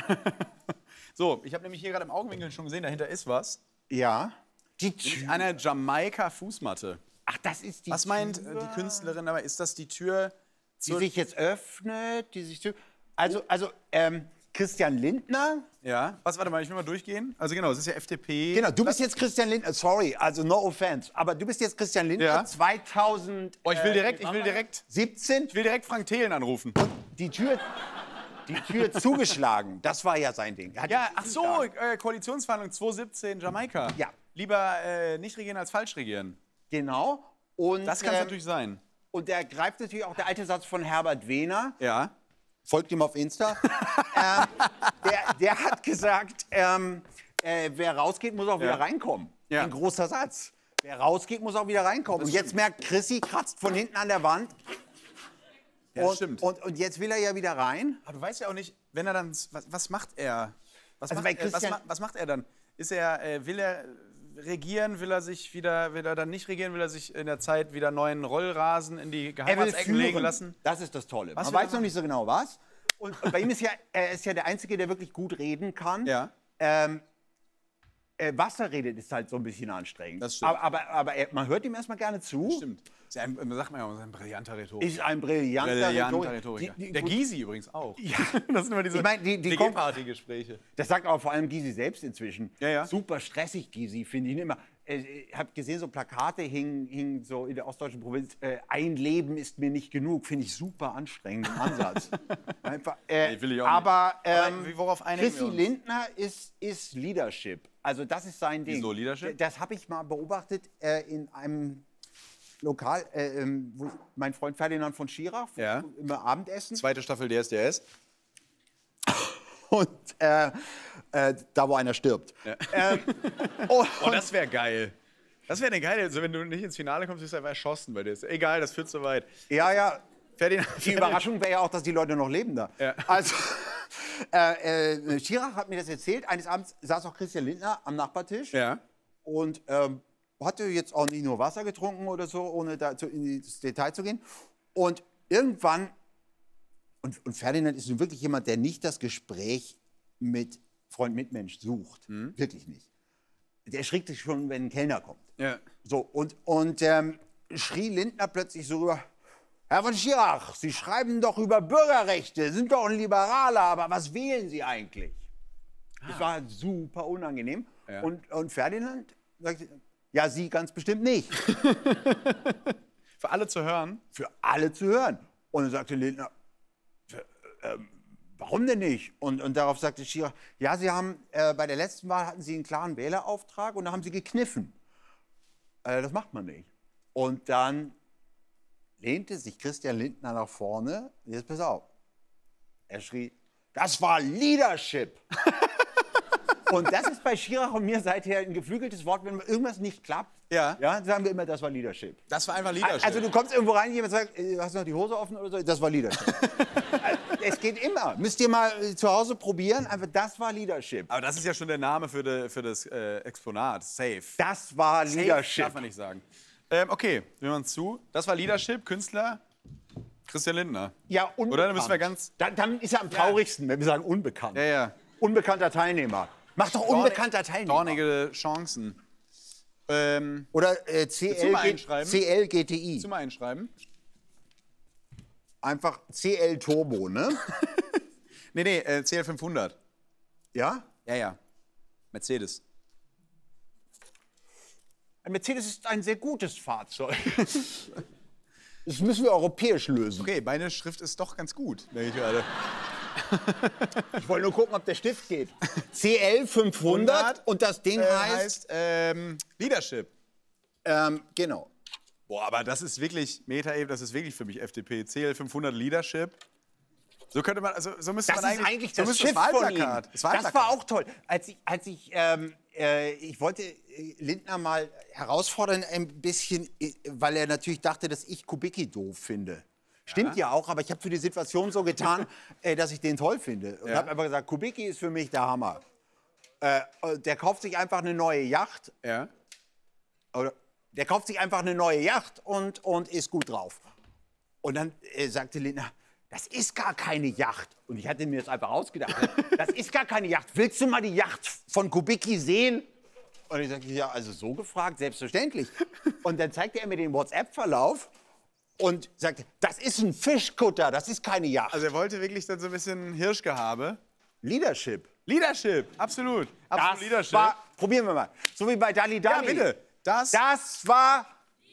[SPEAKER 3] So, ich habe nämlich hier gerade im Augenwinkel schon gesehen, dahinter ist was.
[SPEAKER 2] Ja. Die Tür.
[SPEAKER 3] Eine Jamaika-Fußmatte.
[SPEAKER 2] Ach, das ist die
[SPEAKER 3] Was meint
[SPEAKER 2] Tür,
[SPEAKER 3] äh, die Künstlerin dabei? Ist das die Tür
[SPEAKER 2] die
[SPEAKER 3] zur...
[SPEAKER 2] sich jetzt öffnet, die sich... Tür- Also, also ähm, Christian Lindner...
[SPEAKER 3] Ja. Was, warte mal, ich will mal durchgehen. Also genau, es ist ja F D P.
[SPEAKER 2] Genau, du bist jetzt Christian Lindner, sorry, also no offense, aber du bist jetzt Christian Lindner
[SPEAKER 3] Ja.
[SPEAKER 2] zweitausend...
[SPEAKER 3] Oh, ich will
[SPEAKER 2] äh,
[SPEAKER 3] direkt, ich will direkt,
[SPEAKER 2] siebzehn,
[SPEAKER 3] ich will direkt Frank Thelen anrufen.
[SPEAKER 2] die Tür, die Tür zugeschlagen. Das war ja sein Ding. Er hat
[SPEAKER 3] Ja,
[SPEAKER 2] die
[SPEAKER 3] ach so,
[SPEAKER 2] zugeschlagen.
[SPEAKER 3] äh, Koalitionsverhandlung zweitausendsiebzehn, Jamaika.
[SPEAKER 2] Ja.
[SPEAKER 3] Lieber äh, nicht regieren als falsch regieren.
[SPEAKER 2] Genau. Und,
[SPEAKER 3] Das kann es
[SPEAKER 2] ähm,
[SPEAKER 3] natürlich sein.
[SPEAKER 2] Und der greift natürlich auch der alte Satz von Herbert Wehner.
[SPEAKER 3] Ja.
[SPEAKER 2] Folgt ihm auf Insta. ähm, der, der hat gesagt, ähm, äh, wer rausgeht, muss auch wieder
[SPEAKER 3] Ja.
[SPEAKER 2] reinkommen.
[SPEAKER 3] Ja.
[SPEAKER 2] Ein großer Satz. Wer rausgeht, muss auch wieder reinkommen. Und jetzt merkt Chrissy, kratzt von hinten an der Wand.
[SPEAKER 3] Ja,
[SPEAKER 2] und,
[SPEAKER 3] stimmt.
[SPEAKER 2] Und, und jetzt will er ja wieder rein.
[SPEAKER 3] Aber du weißt ja auch nicht, wenn er dann, was, was macht er? Was,
[SPEAKER 2] Also
[SPEAKER 3] macht
[SPEAKER 2] bei
[SPEAKER 3] er was,
[SPEAKER 2] Christian-
[SPEAKER 3] ma- was macht er dann? Ist er, äh, will er regieren, will er sich wieder, will er dann nicht regieren, will er sich in der Zeit wieder neuen Rollrasen in die
[SPEAKER 2] Er will
[SPEAKER 3] Geheimratsecken legen
[SPEAKER 2] führen.
[SPEAKER 3] lassen?
[SPEAKER 2] Das ist das Tolle.
[SPEAKER 3] Was
[SPEAKER 2] Man
[SPEAKER 3] will er
[SPEAKER 2] weiß noch nicht so genau was. Und, und bei ihm ist ja, er ist ja der Einzige, der wirklich gut reden kann.
[SPEAKER 3] Ja.
[SPEAKER 2] Ähm, äh, was er redet, ist halt so ein bisschen anstrengend.
[SPEAKER 3] Das stimmt.
[SPEAKER 2] Aber, aber, aber er, man hört ihm erstmal gerne zu.
[SPEAKER 3] Stimmt. Ist ja ein, sagt man ja, ist ein brillanter Rhetoriker.
[SPEAKER 2] Ist ein brillanter,
[SPEAKER 3] Brillanter
[SPEAKER 2] Rhetoriker.
[SPEAKER 3] Rhetoriker.
[SPEAKER 2] Die- die-
[SPEAKER 3] Der
[SPEAKER 2] gut,
[SPEAKER 3] Gysi übrigens auch.
[SPEAKER 2] Ja.
[SPEAKER 3] Das sind immer diese
[SPEAKER 2] Ich meine, die- die
[SPEAKER 3] D
[SPEAKER 2] kommt-
[SPEAKER 3] G-Party-Gespräche.
[SPEAKER 2] Das sagt aber vor allem Gysi selbst inzwischen.
[SPEAKER 3] Ja, ja.
[SPEAKER 2] Super stressig, Gysi, finde ich ihn immer. Äh, Ich habe gesehen, so Plakate hingen, hingen so in der ostdeutschen Provinz. Äh, ein Leben ist mir nicht genug. Finde ich super anstrengend im Ansatz. Einfach, äh,
[SPEAKER 3] Nee, will ich auch nicht.
[SPEAKER 2] aber
[SPEAKER 3] Aber
[SPEAKER 2] ähm,
[SPEAKER 3] wie- worauf einigen
[SPEAKER 2] Chrissy
[SPEAKER 3] wir uns?
[SPEAKER 2] Lindner ist, ist Leadership. Also das ist sein Ding.
[SPEAKER 3] Wieso Leadership?
[SPEAKER 2] Das habe ich mal beobachtet äh, in einem Lokal, äh, ähm, wo mein Freund Ferdinand von Schirach,
[SPEAKER 3] Ja.
[SPEAKER 2] immer Abendessen.
[SPEAKER 3] Zweite Staffel D S D S.
[SPEAKER 2] Und äh, äh, da, wo einer stirbt. Ähm, und,
[SPEAKER 3] Oh, das wäre geil. Das wäre eine geile, also wenn du nicht ins Finale kommst, wirst du einfach erschossen bei dir. Ist egal, das führt zu weit.
[SPEAKER 2] ja, ja,
[SPEAKER 3] Ferdinand,
[SPEAKER 2] die Überraschung wäre ja auch, dass die Leute noch leben da.
[SPEAKER 3] Ja.
[SPEAKER 2] Also, äh, äh, Schirach hat mir das erzählt. Eines Abends saß auch Christian Lindner am Nachbartisch
[SPEAKER 3] Ja.
[SPEAKER 2] und ähm, hatte jetzt auch nicht nur Wasser getrunken oder so, ohne da zu, in das Detail zu gehen. Und irgendwann, und, und Ferdinand ist nun wirklich jemand, der nicht das Gespräch mit Freund, Mitmensch sucht. Mhm. Wirklich nicht. Der erschrickt sich schon, wenn ein Kellner kommt.
[SPEAKER 3] Ja.
[SPEAKER 2] So, und, und ähm, schrie Lindner plötzlich so rüber, Herr von Schirach, Sie schreiben doch über Bürgerrechte, sind doch ein Liberaler, aber was wählen Sie eigentlich? Ah. Das war super unangenehm. Ja. Und, und Ferdinand sagte, ja, Sie ganz bestimmt nicht.
[SPEAKER 3] Für alle zu hören?
[SPEAKER 2] Für alle zu hören. Und dann sagte Lindner, äh, warum denn nicht? Und, und darauf sagte Schirach, ja, Sie haben, äh, bei der letzten Wahl hatten Sie einen klaren Wählerauftrag und da haben Sie gekniffen. Äh, das macht man nicht. Und dann lehnte sich Christian Lindner nach vorne. Jetzt pass auf. Er schrie, das war Leadership. Und das ist bei Schirach und mir seither ein geflügeltes Wort, wenn irgendwas nicht klappt.
[SPEAKER 3] Ja.
[SPEAKER 2] Ja, sagen wir immer, das war Leadership.
[SPEAKER 3] Das war einfach Leadership.
[SPEAKER 2] Also du kommst irgendwo rein, jemand sagt, hast du noch die Hose offen oder so? Das war Leadership. Es geht immer. Müsst ihr mal zu Hause probieren. Einfach, das war Leadership.
[SPEAKER 3] Aber das ist ja schon der Name für, de, für das äh, Exponat. Safe.
[SPEAKER 2] Das war
[SPEAKER 3] Safe
[SPEAKER 2] Leadership.
[SPEAKER 3] Darf man nicht sagen. Ähm, okay, wir hören uns zu. Das war Leadership, Künstler Christian Lindner.
[SPEAKER 2] Ja, unbekannt.
[SPEAKER 3] Oder dann müssen wir ganz...
[SPEAKER 2] Dann, dann ist er am traurigsten, wenn wir sagen unbekannt.
[SPEAKER 3] Ja, ja.
[SPEAKER 2] Unbekannter Teilnehmer. Mach doch unbekannter Teilnehmer.
[SPEAKER 3] Dornige Chancen. Ähm,
[SPEAKER 2] Oder äh, C L G T I.
[SPEAKER 3] Zum Einschreiben.
[SPEAKER 2] Einfach C L Turbo, ne?
[SPEAKER 3] nee, nee, äh, C L fünfhundert.
[SPEAKER 2] Ja?
[SPEAKER 3] Ja, ja. Mercedes.
[SPEAKER 2] Ein Mercedes ist ein sehr gutes Fahrzeug. Das müssen wir europäisch lösen.
[SPEAKER 3] Okay, meine Schrift ist doch ganz gut, denke ich gerade.
[SPEAKER 2] Ich wollte nur gucken, ob der Stift geht. C L fünfhundert und das Ding
[SPEAKER 3] äh,
[SPEAKER 2] heißt...
[SPEAKER 3] heißt ähm, Leadership.
[SPEAKER 2] Ähm, genau.
[SPEAKER 3] Boah, aber das ist wirklich, Meta-Ebene, das ist wirklich für mich F D P. C L fünfhundert Leadership. So könnte man, also so müsste
[SPEAKER 2] Das
[SPEAKER 3] man
[SPEAKER 2] ist
[SPEAKER 3] eigentlich,
[SPEAKER 2] eigentlich
[SPEAKER 3] so
[SPEAKER 2] das
[SPEAKER 3] müsste
[SPEAKER 2] Schiff
[SPEAKER 3] das
[SPEAKER 2] von ihm.
[SPEAKER 3] Wahlplakat.
[SPEAKER 2] Das,
[SPEAKER 3] Wahlplakat.
[SPEAKER 2] war auch toll. Als ich, als ich, ähm, äh, ich wollte Lindner mal herausfordern ein bisschen, weil er natürlich dachte, dass ich Kubicki doof finde. Stimmt ja, ja auch, aber ich habe für die Situation so getan, äh, dass ich den toll finde. Und ja. habe einfach gesagt, Kubicki ist für mich der Hammer. Äh, der kauft sich einfach eine neue Yacht.
[SPEAKER 3] Ja.
[SPEAKER 2] Oder der kauft sich einfach eine neue Yacht und, und ist gut drauf. Und dann äh, sagte Lindner, das ist gar keine Yacht. Und ich hatte mir das einfach ausgedacht. Das ist gar keine Yacht. Willst du mal die Yacht von Kubicki sehen? Und ich sagte, ja, also so gefragt, selbstverständlich. Und dann zeigte er mir den WhatsApp-Verlauf und sagte, das ist ein Fischkutter, das ist keine Yacht.
[SPEAKER 3] Also er wollte wirklich dann so ein bisschen Hirschgehabe.
[SPEAKER 2] Leadership.
[SPEAKER 3] Leadership, absolut. Absolut
[SPEAKER 2] Das
[SPEAKER 3] Leadership.
[SPEAKER 2] war, probieren wir mal, so wie bei Dali Dali.
[SPEAKER 3] Ja, bitte. Das,
[SPEAKER 2] Das war...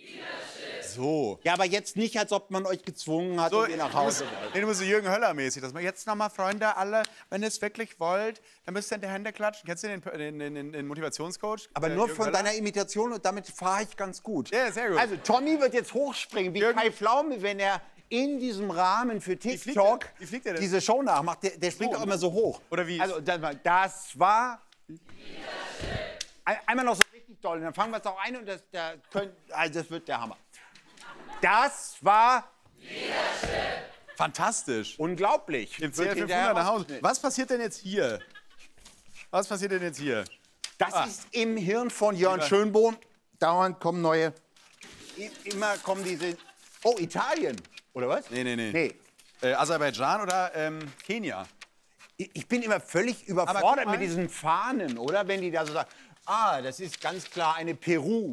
[SPEAKER 3] so.
[SPEAKER 2] Ja, aber jetzt nicht, als ob man euch gezwungen hat
[SPEAKER 3] So,
[SPEAKER 2] und ihr nach Hause
[SPEAKER 3] du musst-
[SPEAKER 2] wollt.
[SPEAKER 3] Nee, du musst so Jürgen Höller-mäßig. Das mal jetzt nochmal, Freunde, alle, wenn ihr es wirklich wollt, dann müsst ihr in die Hände klatschen. Kennst du den, den, den, den, den Motivationscoach?
[SPEAKER 2] Aber
[SPEAKER 3] äh,
[SPEAKER 2] nur
[SPEAKER 3] Jürgen
[SPEAKER 2] von
[SPEAKER 3] Höller?
[SPEAKER 2] deiner Imitation und damit fahre ich ganz gut.
[SPEAKER 3] Ja, sehr gut.
[SPEAKER 2] Also Tommy wird jetzt hochspringen, wie
[SPEAKER 3] Jürgen-
[SPEAKER 2] Kai Pflaume, wenn er in diesem Rahmen für
[SPEAKER 3] fliegt
[SPEAKER 2] TikTok
[SPEAKER 3] er? Wie fliegt er denn?
[SPEAKER 2] diese Show nachmacht. Der, der springt
[SPEAKER 3] So,
[SPEAKER 2] auch immer so hoch.
[SPEAKER 3] Oder wie?
[SPEAKER 2] Also das war... Das war Ein, einmal noch so richtig doll. Und dann fangen wir es auch ein und das, der könnt, also das wird der Hammer. Das war
[SPEAKER 3] Fantastisch.
[SPEAKER 2] unglaublich.
[SPEAKER 3] Im
[SPEAKER 2] Wird
[SPEAKER 3] C L
[SPEAKER 2] hinterher
[SPEAKER 3] fünfhundert nach Hause.
[SPEAKER 2] rausgeschnitten.
[SPEAKER 3] Was passiert denn jetzt hier? Was passiert denn jetzt hier?
[SPEAKER 2] Das
[SPEAKER 3] Ah.
[SPEAKER 2] ist im Hirn von Jörn Schönbohm. Dauernd kommen neue. I- Immer kommen diese. Oh, Italien. Oder was?
[SPEAKER 3] Nee, nee, nee.
[SPEAKER 2] Nee.
[SPEAKER 3] Äh, Aserbaidschan oder ähm, Kenia?
[SPEAKER 2] Ich ich bin immer völlig
[SPEAKER 3] guck
[SPEAKER 2] überfordert
[SPEAKER 3] mal.
[SPEAKER 2] mit diesen Fahnen, oder? Wenn die da so sagen, ah, das ist ganz klar eine Peru.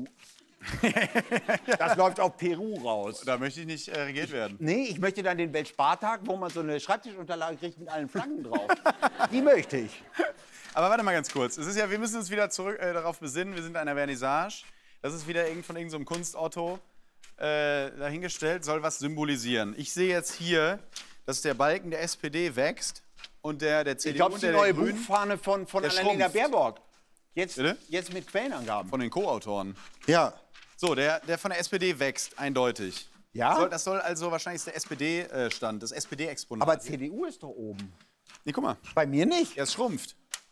[SPEAKER 2] Das läuft auf Peru raus.
[SPEAKER 3] Da möchte ich nicht äh, regiert werden.
[SPEAKER 2] Nee, ich möchte dann den Weltspartag, wo man so eine Schreibtischunterlage kriegt mit allen Flaggen drauf. Die möchte ich.
[SPEAKER 3] Aber warte mal ganz kurz. Es ist ja, wir müssen uns wieder zurück äh, darauf besinnen. Wir sind in einer Vernissage. Das ist wieder irgend von irgendeinem so Kunstauto äh, dahingestellt, soll was symbolisieren. Ich sehe jetzt hier, dass der Balken der S P D wächst und der, der C
[SPEAKER 2] Ich
[SPEAKER 3] D U
[SPEAKER 2] glaube,
[SPEAKER 3] und
[SPEAKER 2] die
[SPEAKER 3] der,
[SPEAKER 2] neue
[SPEAKER 3] der Grünen
[SPEAKER 2] Buchfahne von, von
[SPEAKER 3] Der
[SPEAKER 2] Annalena
[SPEAKER 3] schrumpft.
[SPEAKER 2] Baerbock. Jetzt,
[SPEAKER 3] Bitte?
[SPEAKER 2] jetzt mit Quellenangaben.
[SPEAKER 3] von den Co-Autoren.
[SPEAKER 2] Ja.
[SPEAKER 3] So, der, der von der S P D wächst, eindeutig.
[SPEAKER 2] Ja?
[SPEAKER 3] Soll, das soll also wahrscheinlich der S P D-Stand, das S P D-Exponat.
[SPEAKER 2] Aber C D U ist doch oben.
[SPEAKER 3] Nee, guck mal,
[SPEAKER 2] Bei mir nicht.
[SPEAKER 3] er ist schrumpft.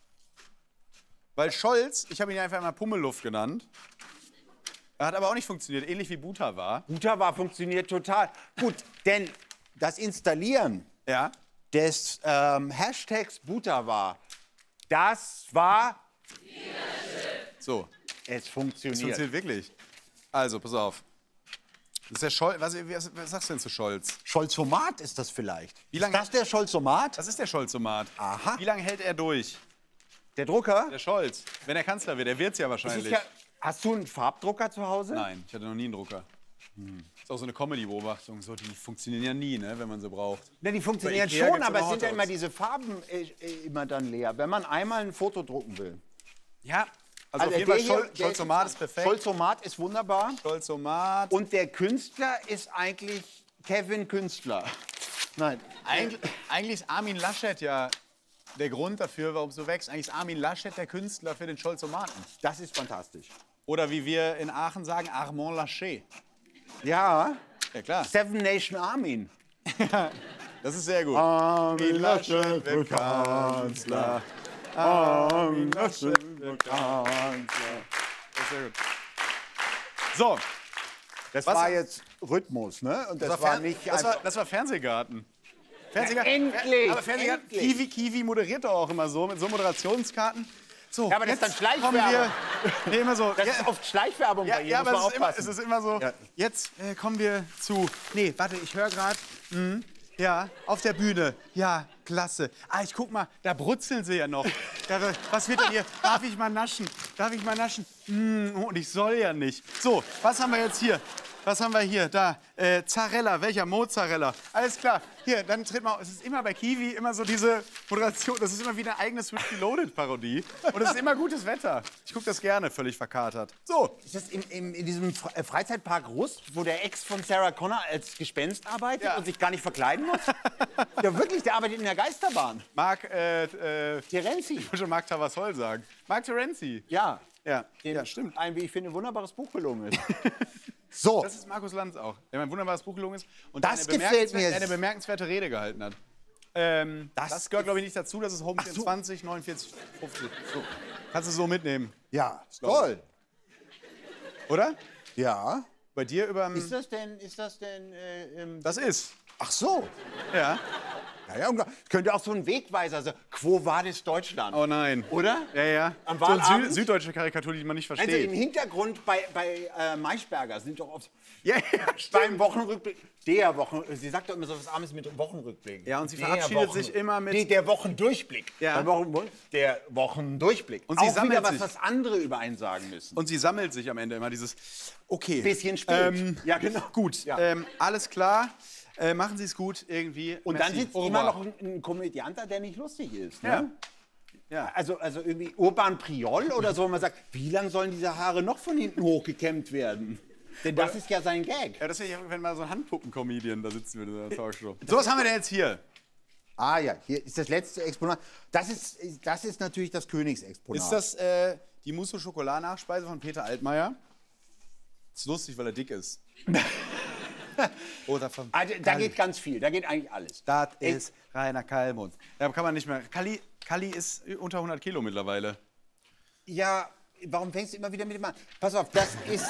[SPEAKER 3] Weil Scholz, ich habe ihn einfach mal Pummelluft genannt, er hat aber auch nicht funktioniert, ähnlich wie Buta war.
[SPEAKER 2] Guter war funktioniert total. Gut, denn das Installieren
[SPEAKER 3] Ja.
[SPEAKER 2] des ähm, Hashtags Buta war, das war
[SPEAKER 3] So.
[SPEAKER 2] Es funktioniert.
[SPEAKER 3] Das funktioniert wirklich. Also, pass auf. Das ist der Scholz. Was, was, was sagst du denn zu Scholz?
[SPEAKER 2] Scholzomat ist das vielleicht.
[SPEAKER 3] Wie lange-
[SPEAKER 2] ist das der Scholzomat?
[SPEAKER 3] Das ist der Scholzomat.
[SPEAKER 2] Aha.
[SPEAKER 3] Wie lange hält er durch?
[SPEAKER 2] Der Drucker?
[SPEAKER 3] Der Scholz. Wenn er Kanzler wird, er wird es ja
[SPEAKER 2] Das ist
[SPEAKER 3] wahrscheinlich.
[SPEAKER 2] ja, hast du einen Farbdrucker zu Hause?
[SPEAKER 3] Nein, ich hatte noch nie einen Drucker. Ist auch so eine Comedy-Beobachtung. So, die funktionieren ja nie, ne, wenn man sie braucht.
[SPEAKER 2] Na, die funktionieren
[SPEAKER 3] Bei Ikea
[SPEAKER 2] schon,
[SPEAKER 3] gibt's
[SPEAKER 2] aber
[SPEAKER 3] immer
[SPEAKER 2] es sind ja
[SPEAKER 3] Hotdogs.
[SPEAKER 2] immer diese Farben äh, äh, immer dann leer, wenn man einmal ein Foto drucken will.
[SPEAKER 3] Ja. Also, auf jeden
[SPEAKER 2] der
[SPEAKER 3] Fall,
[SPEAKER 2] hier,
[SPEAKER 3] Schol
[SPEAKER 2] der
[SPEAKER 3] Scholzomat ist perfekt.
[SPEAKER 2] Scholzomat ist wunderbar.
[SPEAKER 3] Scholzomat.
[SPEAKER 2] Und der Künstler ist eigentlich Kevin Künstler. Nein.
[SPEAKER 3] Eigentlich, eigentlich ist Armin Laschet ja der Grund dafür, warum es so wächst. Eigentlich ist Armin Laschet der Künstler für den Scholzomaten.
[SPEAKER 2] Das ist fantastisch.
[SPEAKER 3] Oder wie wir in Aachen sagen, Armand Laschet.
[SPEAKER 2] Ja.
[SPEAKER 3] Ja, klar.
[SPEAKER 2] Seven Nation Armin.
[SPEAKER 3] Das ist sehr gut.
[SPEAKER 2] Armin
[SPEAKER 3] Laschet wird Kanzler.
[SPEAKER 2] Armin Laschet wird
[SPEAKER 3] Kanzler. Das ist sehr gut. So,
[SPEAKER 2] Das
[SPEAKER 3] Was-
[SPEAKER 2] war jetzt Rhythmus, ne? Und das,
[SPEAKER 3] das
[SPEAKER 2] war,
[SPEAKER 3] war, Fer-
[SPEAKER 2] nicht
[SPEAKER 3] das, war,
[SPEAKER 2] einfach.
[SPEAKER 3] das war Fernsehgarten. Fernsehgarten.
[SPEAKER 2] endlich,
[SPEAKER 3] Aber Fernsehgarten.
[SPEAKER 2] endlich.
[SPEAKER 3] Kiwi, Kiwi moderiert doch auch immer so mit so Moderationskarten. So,
[SPEAKER 2] Ja, aber das ist
[SPEAKER 3] jetzt
[SPEAKER 2] dann
[SPEAKER 3] kommen
[SPEAKER 2] Schleichwerbung.
[SPEAKER 3] wir. Nee, immer so.
[SPEAKER 2] Das
[SPEAKER 3] ja,
[SPEAKER 2] ist oft Schleichwerbung
[SPEAKER 3] ja,
[SPEAKER 2] bei ihr,
[SPEAKER 3] ja,
[SPEAKER 2] muss
[SPEAKER 3] aber
[SPEAKER 2] man
[SPEAKER 3] es ist, immer,
[SPEAKER 2] aufpassen.
[SPEAKER 3] es ist immer so.
[SPEAKER 2] Ja.
[SPEAKER 3] Jetzt äh, kommen wir zu. Nee, warte, ich höre gerade. Ja, auf der Bühne. Ja, klasse. Ah, ich guck mal, da brutzeln sie ja noch. Da, was wird denn hier? Darf ich mal naschen? Darf ich mal naschen? Mm, und ich soll ja nicht. So, was haben wir jetzt hier? Was haben wir hier? Da, äh, Zarella. Welcher? Mozzarella. Alles klar. Hier, dann tritt mal. Es ist immer bei Kiwi immer so diese Moderation. Das ist immer wie eine eigene Switch Reloaded-Parodie. Und es ist immer gutes Wetter. Ich gucke das gerne, völlig verkatert. So.
[SPEAKER 2] Ist das in, in, in diesem Fre- äh, Freizeitpark Rust, wo der Ex von Sarah Connor als Gespenst arbeitet
[SPEAKER 3] Ja.
[SPEAKER 2] und sich gar nicht verkleiden muss? Ja, wirklich, der arbeitet in der Geisterbahn.
[SPEAKER 3] Mark, äh, äh,
[SPEAKER 2] Terenzi.
[SPEAKER 3] ich wollte schon Mark Tavassol sagen. Mark Terenzi.
[SPEAKER 2] Ja.
[SPEAKER 3] Ja,
[SPEAKER 2] Dem
[SPEAKER 3] ja, stimmt.
[SPEAKER 2] Ein, wie ich finde, wunderbares Buch gelungen ist. So.
[SPEAKER 3] Das ist Markus Lanz auch, der ein wunderbares Buch gelungen ist und
[SPEAKER 2] Das
[SPEAKER 3] der eine,
[SPEAKER 2] gefällt
[SPEAKER 3] bemerkenswer-
[SPEAKER 2] mir.
[SPEAKER 3] der eine bemerkenswerte Rede gehalten hat. Ähm, das,
[SPEAKER 2] Das
[SPEAKER 3] gehört,
[SPEAKER 2] ist-
[SPEAKER 3] glaube ich, nicht dazu. Das ist Home
[SPEAKER 2] so.
[SPEAKER 3] vierundzwanzig, neunundvierzig, fünfzig. So. Kannst du so mitnehmen,
[SPEAKER 2] Ja, toll.
[SPEAKER 3] oder?
[SPEAKER 2] Ja.
[SPEAKER 3] Bei dir über
[SPEAKER 2] Ist das denn, ist das denn, äh, ähm,
[SPEAKER 3] Das ist.
[SPEAKER 2] ach so.
[SPEAKER 3] Ja.
[SPEAKER 2] Ja, ja, unglaublich. Könnte auch so ein Wegweiser sein. Quo vadis Deutschland?
[SPEAKER 3] Oh nein.
[SPEAKER 2] Oder?
[SPEAKER 3] Ja, ja.
[SPEAKER 2] Am
[SPEAKER 3] so eine
[SPEAKER 2] Wahlabend?
[SPEAKER 3] Sü süddeutsche Karikatur, die man nicht
[SPEAKER 2] Also
[SPEAKER 3] versteht.
[SPEAKER 2] im Hintergrund bei, bei äh, Maischberger sind doch oft
[SPEAKER 3] ja, ja,
[SPEAKER 2] beim Wochenrückblick, der Wochen, sie sagt doch immer so was Armes mit Wochenrückblick.
[SPEAKER 3] Ja, und sie
[SPEAKER 2] Der
[SPEAKER 3] verabschiedet
[SPEAKER 2] Wochen-
[SPEAKER 3] sich immer mit-
[SPEAKER 2] Nee, der Wochendurchblick.
[SPEAKER 3] Ja.
[SPEAKER 2] Der, Wochen, der Wochendurchblick.
[SPEAKER 3] Und sie
[SPEAKER 2] auch
[SPEAKER 3] sammelt
[SPEAKER 2] wieder was,
[SPEAKER 3] sich.
[SPEAKER 2] was andere über einen sagen müssen.
[SPEAKER 3] Und sie sammelt sich am Ende immer dieses, okay.
[SPEAKER 2] Bisschen spät.
[SPEAKER 3] Ähm,
[SPEAKER 2] ja, genau.
[SPEAKER 3] Gut,
[SPEAKER 2] Ja.
[SPEAKER 3] ähm, alles klar. Äh, machen Sie es gut irgendwie.
[SPEAKER 2] Und dann
[SPEAKER 3] Merci.
[SPEAKER 2] sitzt
[SPEAKER 3] Au
[SPEAKER 2] immer
[SPEAKER 3] revoir.
[SPEAKER 2] noch ein, ein Komödiant da, der nicht lustig ist.
[SPEAKER 3] Ja.
[SPEAKER 2] Ne?
[SPEAKER 3] Ja.
[SPEAKER 2] Also, also irgendwie Urban Priol oder so, wo man sagt, wie lang sollen diese Haare noch von hinten hochgekämmt werden? Denn das ist ja sein Gag.
[SPEAKER 3] Ja, das wäre ja, wenn mal so ein Handpuppen-Comedian da sitzen würde in der Talkshow. So, was haben wir denn jetzt hier?
[SPEAKER 2] Ah ja, hier ist das letzte Exponat. Das ist, das ist natürlich das Königsexponat.
[SPEAKER 3] Ist das äh, die Mousse au Chocolat Nachspeise von Peter Altmaier? Ist lustig, weil er dick ist. Oder von
[SPEAKER 2] Also, da geht ganz viel, da geht eigentlich alles.
[SPEAKER 3] Das
[SPEAKER 2] Ey,
[SPEAKER 3] ist Rainer Kallmund. Da kann man nicht mehr. Kalli, Kalli ist unter hundert Kilo mittlerweile.
[SPEAKER 2] Ja, warum fängst du immer wieder mit dem an? Pass auf, das ist.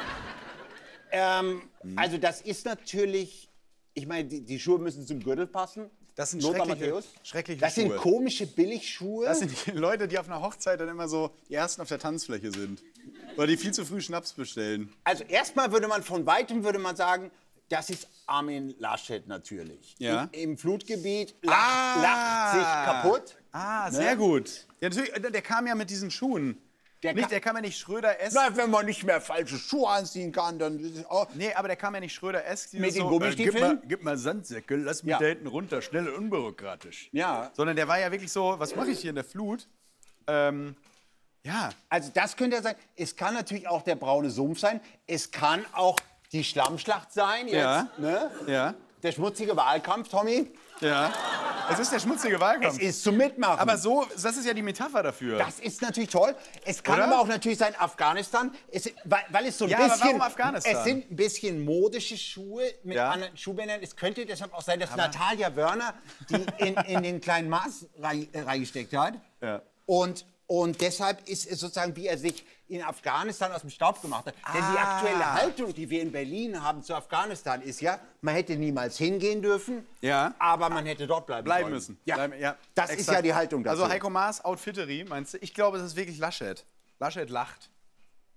[SPEAKER 2] Ähm, also, das ist natürlich. Ich meine, die, die Schuhe müssen zum Gürtel passen.
[SPEAKER 3] Das sind
[SPEAKER 2] Lothar
[SPEAKER 3] schreckliche,
[SPEAKER 2] Matthäus.
[SPEAKER 3] schreckliche
[SPEAKER 2] Das sind
[SPEAKER 3] Schuhe.
[SPEAKER 2] komische Billigschuhe.
[SPEAKER 3] Das sind die Leute, die auf einer Hochzeit dann immer so die Ersten auf der Tanzfläche sind. Oder die viel zu früh Schnaps bestellen.
[SPEAKER 2] Also erstmal würde man von weitem würde man sagen, das ist Armin Laschet natürlich.
[SPEAKER 3] Ja.
[SPEAKER 2] Im, im Flutgebiet lacht, lacht sich kaputt.
[SPEAKER 3] Ah, sehr gut. Ja, natürlich, äh, der kam ja mit diesen Schuhen.
[SPEAKER 2] Der
[SPEAKER 3] nicht,
[SPEAKER 2] ka-
[SPEAKER 3] der kam ja nicht Schröder-esk.
[SPEAKER 2] Na, wenn man nicht mehr falsche Schuhe anziehen kann, dann ist es auch.
[SPEAKER 3] Nee, aber der kam ja nicht Schröder-esk. dieses
[SPEAKER 2] Mit den
[SPEAKER 3] so,
[SPEAKER 2] Gummistiefeln?
[SPEAKER 3] Äh, gib, mal, gib mal Sandsäcke, lass mich
[SPEAKER 2] Ja.
[SPEAKER 3] da hinten runter, schnell und unbürokratisch.
[SPEAKER 2] Ja.
[SPEAKER 3] Sondern der war ja wirklich so, was mache ich hier in der Flut? Ähm, ja.
[SPEAKER 2] Also das könnte ja sein. Es kann natürlich auch der braune Sumpf sein. Es kann auch die Schlammschlacht sein. Jetzt,
[SPEAKER 3] Ja.
[SPEAKER 2] Ne?
[SPEAKER 3] Ja.
[SPEAKER 2] Der schmutzige Wahlkampf, Tommy.
[SPEAKER 3] Ja. Es ist der schmutzige Wahlkampf.
[SPEAKER 2] Es ist zum Mitmachen.
[SPEAKER 3] aber so, das ist ja die Metapher dafür.
[SPEAKER 2] das ist natürlich toll. Es kann
[SPEAKER 3] Oder?
[SPEAKER 2] aber auch natürlich sein Afghanistan, es, weil, weil es so ein
[SPEAKER 3] Ja, aber
[SPEAKER 2] bisschen,
[SPEAKER 3] warum Afghanistan?
[SPEAKER 2] es sind ein bisschen modische Schuhe mit
[SPEAKER 3] Ja.
[SPEAKER 2] anderen Schuhbändern. Es könnte deshalb auch sein, dass Natalia Wörner die in, in den kleinen Maß rei- äh, reingesteckt hat.
[SPEAKER 3] Ja.
[SPEAKER 2] Und, und deshalb ist es sozusagen, wie er sich in Afghanistan aus dem Staub gemacht hat. Denn die
[SPEAKER 3] Ah.
[SPEAKER 2] aktuelle Haltung, die wir in Berlin haben zu Afghanistan, ist ja, man hätte niemals hingehen dürfen,
[SPEAKER 3] Ja.
[SPEAKER 2] aber man hätte dort bleiben,
[SPEAKER 3] Bleiben
[SPEAKER 2] sollen.
[SPEAKER 3] müssen.
[SPEAKER 2] Ja.
[SPEAKER 3] Bleiben, ja.
[SPEAKER 2] Das ist
[SPEAKER 3] exakt.
[SPEAKER 2] ja die Haltung dazu.
[SPEAKER 3] Also Heiko Maas Outfittery, meinst du? Ich glaube, es ist wirklich Laschet. Laschet lacht.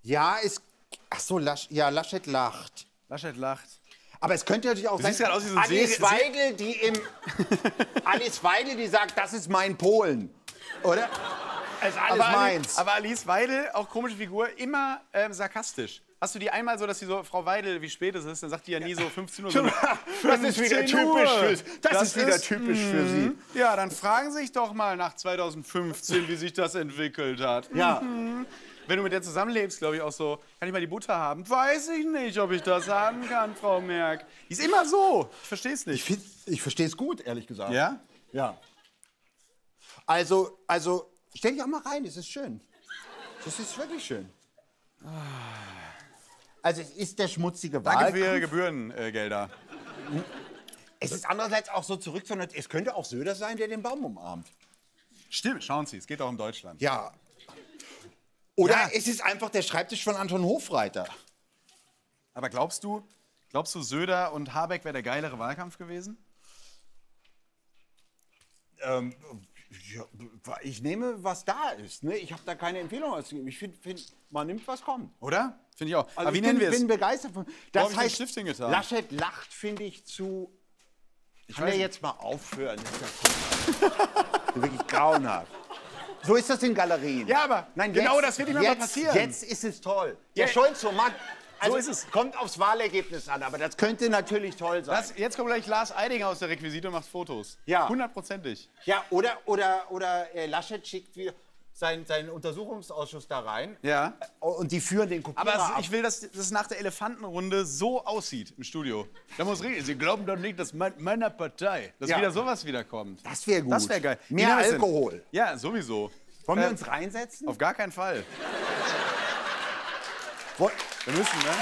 [SPEAKER 2] Ja, ist. Ach so, Lasch, ja, Laschet lacht.
[SPEAKER 3] Laschet lacht.
[SPEAKER 2] Aber es könnte natürlich auch
[SPEAKER 3] Du
[SPEAKER 2] sein.
[SPEAKER 3] siehst gerade aus wie so ein
[SPEAKER 2] Alice
[SPEAKER 3] Serie-
[SPEAKER 2] Weidel, die im. Alice Weidel, die sagt, das ist mein Polen. Oder? Das ist alles
[SPEAKER 3] Aber, Ali-
[SPEAKER 2] meins.
[SPEAKER 3] aber Alice Weidel, auch komische Figur, immer ähm, sarkastisch. Hast du die einmal so, dass sie so, Frau Weidel, wie spät es ist, dann sagt die ja nie so fünfzehn Uhr. So,
[SPEAKER 2] das ist wieder
[SPEAKER 3] fünfzehn Uhr.
[SPEAKER 2] typisch für, das
[SPEAKER 3] Das
[SPEAKER 2] ist wieder
[SPEAKER 3] ist,
[SPEAKER 2] typisch für Sie.
[SPEAKER 3] Ja, dann fragen Sie sich doch mal nach zweitausendfünfzehn, wie sich das entwickelt hat.
[SPEAKER 2] Ja.
[SPEAKER 3] Wenn du mit der zusammenlebst, glaube ich auch so, kann ich mal die Butter haben? Weiß ich nicht, ob ich das haben kann, Frau Merck. Die ist immer so. Ich verstehe es nicht.
[SPEAKER 2] Ich, ich verstehe es gut, ehrlich gesagt.
[SPEAKER 3] Ja?
[SPEAKER 2] Ja. Also, also, stell dich auch mal rein, es ist schön. Das ist wirklich schön. Also, es ist der schmutzige
[SPEAKER 3] Danke
[SPEAKER 2] Wahlkampf.
[SPEAKER 3] für Ihre Gebührengelder.
[SPEAKER 2] Es ist andererseits auch so zurück, sondern es könnte auch Söder sein, der den Baum umarmt.
[SPEAKER 3] Stimmt, schauen Sie, es geht auch um Deutschland.
[SPEAKER 2] Ja. Oder
[SPEAKER 3] Ja.
[SPEAKER 2] es ist einfach der Schreibtisch von Anton Hofreiter.
[SPEAKER 3] Aber glaubst du, glaubst du, Söder und Habeck wäre der geilere Wahlkampf gewesen?
[SPEAKER 2] Ähm, ja, ich nehme, was da ist. Ne? Ich habe da keine Empfehlung ausgegeben. Ich finde, find, man nimmt, was kommt.
[SPEAKER 3] Oder? Finde ich auch.
[SPEAKER 2] Also
[SPEAKER 3] Aber wie
[SPEAKER 2] ich
[SPEAKER 3] nennen
[SPEAKER 2] bin,
[SPEAKER 3] wir es?
[SPEAKER 2] bin begeistert von.
[SPEAKER 3] Wo
[SPEAKER 2] Das
[SPEAKER 3] hab ich den
[SPEAKER 2] heißt,
[SPEAKER 3] Stift hingetan?
[SPEAKER 2] Laschet lacht, finde ich, zu. Ich kann
[SPEAKER 3] weiß
[SPEAKER 2] ja
[SPEAKER 3] nicht.
[SPEAKER 2] jetzt mal aufhören. Das ist ja furchtbar. Wirklich grauenhaft. So ist das in Galerien.
[SPEAKER 3] Ja, aber genau das wird nicht mehr mal
[SPEAKER 2] jetzt,
[SPEAKER 3] passieren.
[SPEAKER 2] Jetzt ist es toll. Der
[SPEAKER 3] Ja.
[SPEAKER 2] Scholz, so Mann. Also
[SPEAKER 3] ist es.
[SPEAKER 2] Kommt aufs Wahlergebnis an, aber das könnte natürlich toll sein.
[SPEAKER 3] Das, jetzt kommt gleich Lars Eidinger aus der Requisite und macht Fotos.
[SPEAKER 2] Ja.
[SPEAKER 3] Hundertprozentig.
[SPEAKER 2] Ja, oder, oder, oder äh, Laschet schickt wieder seinen, seinen Untersuchungsausschuss da rein.
[SPEAKER 3] Ja.
[SPEAKER 2] Und die führen den Kopierer
[SPEAKER 3] Aber
[SPEAKER 2] ab.
[SPEAKER 3] ich will, dass das nach der Elefantenrunde so aussieht im Studio. Da muss reden. Sie glauben doch nicht, dass mein, meiner Partei, dass
[SPEAKER 2] Ja.
[SPEAKER 3] wieder sowas wiederkommt.
[SPEAKER 2] Das wäre gut.
[SPEAKER 3] Das wäre geil. Wie
[SPEAKER 2] Mehr
[SPEAKER 3] nennen wir es denn?
[SPEAKER 2] Alkohol.
[SPEAKER 3] Ja, sowieso.
[SPEAKER 2] Wollen wir
[SPEAKER 3] Ähm,
[SPEAKER 2] uns reinsetzen?
[SPEAKER 3] Auf gar keinen Fall.
[SPEAKER 2] Wo-
[SPEAKER 3] Wir müssen, ne?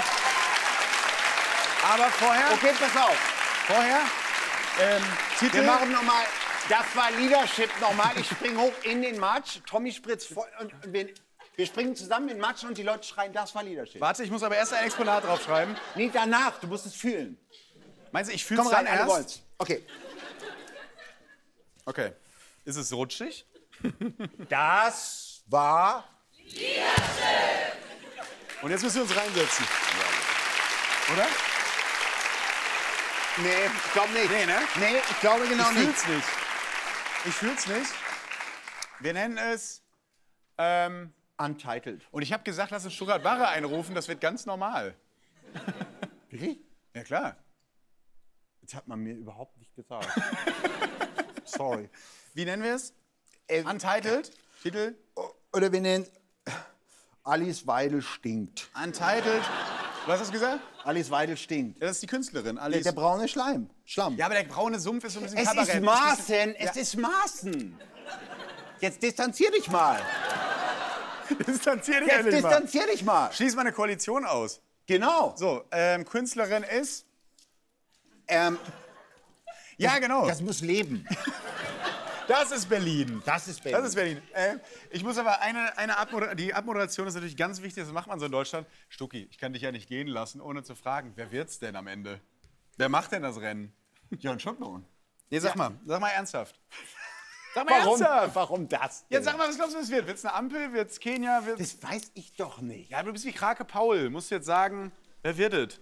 [SPEAKER 3] Aber vorher,
[SPEAKER 2] Okay, pass auf.
[SPEAKER 3] vorher, ähm, Titel.
[SPEAKER 2] Wir machen nochmal, das war Leadership nochmal. Ich springe hoch in den Matsch, Tommy spritzt voll und und wir, wir springen zusammen in den Matsch und die Leute schreien, das war Leadership.
[SPEAKER 3] Warte, ich muss aber erst ein Exponat draufschreiben.
[SPEAKER 2] Nee, danach, du musst es fühlen.
[SPEAKER 3] Meinst du, ich fühle
[SPEAKER 2] Komm
[SPEAKER 3] es dann
[SPEAKER 2] rein, alle
[SPEAKER 3] erst?
[SPEAKER 2] wollen's. Okay.
[SPEAKER 3] Okay. Ist es rutschig?
[SPEAKER 2] Das war...
[SPEAKER 3] Und jetzt müssen wir uns reinsetzen. Oder?
[SPEAKER 2] Nee, ich glaube nicht.
[SPEAKER 3] Nee, ne?
[SPEAKER 2] Nee, ich glaube genau
[SPEAKER 3] Ich
[SPEAKER 2] nicht.
[SPEAKER 3] fühl's nicht. Ich fühl's nicht. Wir nennen es. Ähm,
[SPEAKER 2] Untitled.
[SPEAKER 3] und ich habe gesagt, lass uns Stuttgart Barre einrufen, das wird ganz normal.
[SPEAKER 2] Wirklich?
[SPEAKER 3] Ja, klar.
[SPEAKER 2] Das hat man mir überhaupt nicht gesagt. Sorry.
[SPEAKER 3] Wie nennen wir es?
[SPEAKER 2] Äh,
[SPEAKER 3] Untitled? Titel?
[SPEAKER 2] Oder wir nennen Alice Weidel stinkt.
[SPEAKER 3] Untitled. Was hast du gesagt?
[SPEAKER 2] Alice Weidel stinkt.
[SPEAKER 3] Ja, das ist die Künstlerin.
[SPEAKER 2] Der,
[SPEAKER 3] Alice.
[SPEAKER 2] der braune Schleim. Schlamm.
[SPEAKER 3] Ja, aber der braune Sumpf ist so ein bisschen
[SPEAKER 2] es
[SPEAKER 3] Kabarett.
[SPEAKER 2] ist Maßen, es
[SPEAKER 3] Ja.
[SPEAKER 2] ist Maßen. Jetzt distanzier dich mal.
[SPEAKER 3] Distanzier dich
[SPEAKER 2] Jetzt
[SPEAKER 3] endlich mal.
[SPEAKER 2] distanzier dich mal.
[SPEAKER 3] Schließ mal eine Koalition aus.
[SPEAKER 2] Genau.
[SPEAKER 3] So, ähm, Künstlerin ist.
[SPEAKER 2] Ähm,
[SPEAKER 3] Ja, genau.
[SPEAKER 2] das muss leben.
[SPEAKER 3] Das ist Berlin.
[SPEAKER 2] Das ist Berlin.
[SPEAKER 3] Das ist Berlin. Äh, ich muss aber eine, eine Abmoder die Abmoderation ist natürlich ganz wichtig, das macht man so in Deutschland. Stucki, ich kann dich ja nicht gehen lassen, ohne zu fragen, wer wird's denn am Ende? Wer macht denn das Rennen?
[SPEAKER 2] Jörn Schottlohn.
[SPEAKER 3] Nee, sag mal, sag mal ernsthaft. Sag mal
[SPEAKER 2] Warum,
[SPEAKER 3] ernsthaft.
[SPEAKER 2] warum das?
[SPEAKER 3] Jetzt sag mal, was glaubst du, es wird? Wird's eine Ampel? Wird's Kenia? Wird's
[SPEAKER 2] Das weiß ich doch nicht.
[SPEAKER 3] ja, du bist wie Krake Paul. Musst du jetzt sagen, wer wird es?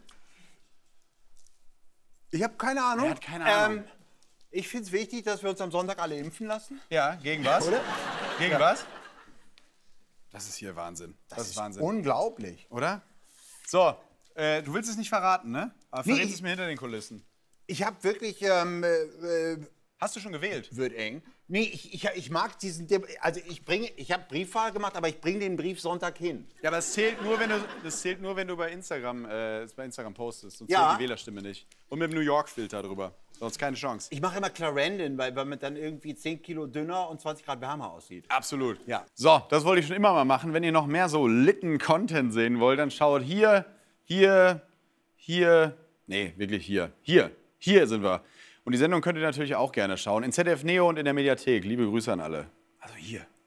[SPEAKER 2] Ich habe keine Ahnung.
[SPEAKER 3] Er hat keine Ahnung.
[SPEAKER 2] Ähm, ich finde es wichtig, dass wir uns am Sonntag alle impfen lassen.
[SPEAKER 3] Ja, gegen was?
[SPEAKER 2] Oder?
[SPEAKER 3] Gegen was? Das ist hier Wahnsinn. Das, ist Wahnsinn.
[SPEAKER 2] Unglaublich.
[SPEAKER 3] Oder? So, äh, du willst es nicht verraten, ne? Aber
[SPEAKER 2] Nee,
[SPEAKER 3] verrätst
[SPEAKER 2] ich-
[SPEAKER 3] es mir hinter den Kulissen.
[SPEAKER 2] Ich habe wirklich, ähm, äh, äh,
[SPEAKER 3] Hast du schon gewählt?
[SPEAKER 2] wird eng. Nee, ich, ich, ich mag diesen, De also ich bringe, ich habe Briefwahl gemacht, aber ich bringe den Brief Sonntag hin.
[SPEAKER 3] Ja, aber es zählt nur, wenn du, das zählt nur, wenn du bei Instagram, äh, es bei Instagram postest. Sonst
[SPEAKER 2] Ja.
[SPEAKER 3] zählt die Wählerstimme nicht. Und mit dem New York-Filter drüber. Sonst keine Chance.
[SPEAKER 2] Ich mache immer Clarendon, weil, weil man dann irgendwie zehn Kilo dünner und zwanzig Grad wärmer aussieht.
[SPEAKER 3] Absolut.
[SPEAKER 2] Ja.
[SPEAKER 3] So, das wollte ich schon immer mal machen. Wenn ihr noch mehr so litten Content sehen wollt, dann schaut hier, hier, hier. Nee, wirklich hier. Hier. Hier sind wir. Und die Sendung könnt ihr natürlich auch gerne schauen. In Z D F Neo und in der Mediathek. Liebe Grüße an alle. Also hier.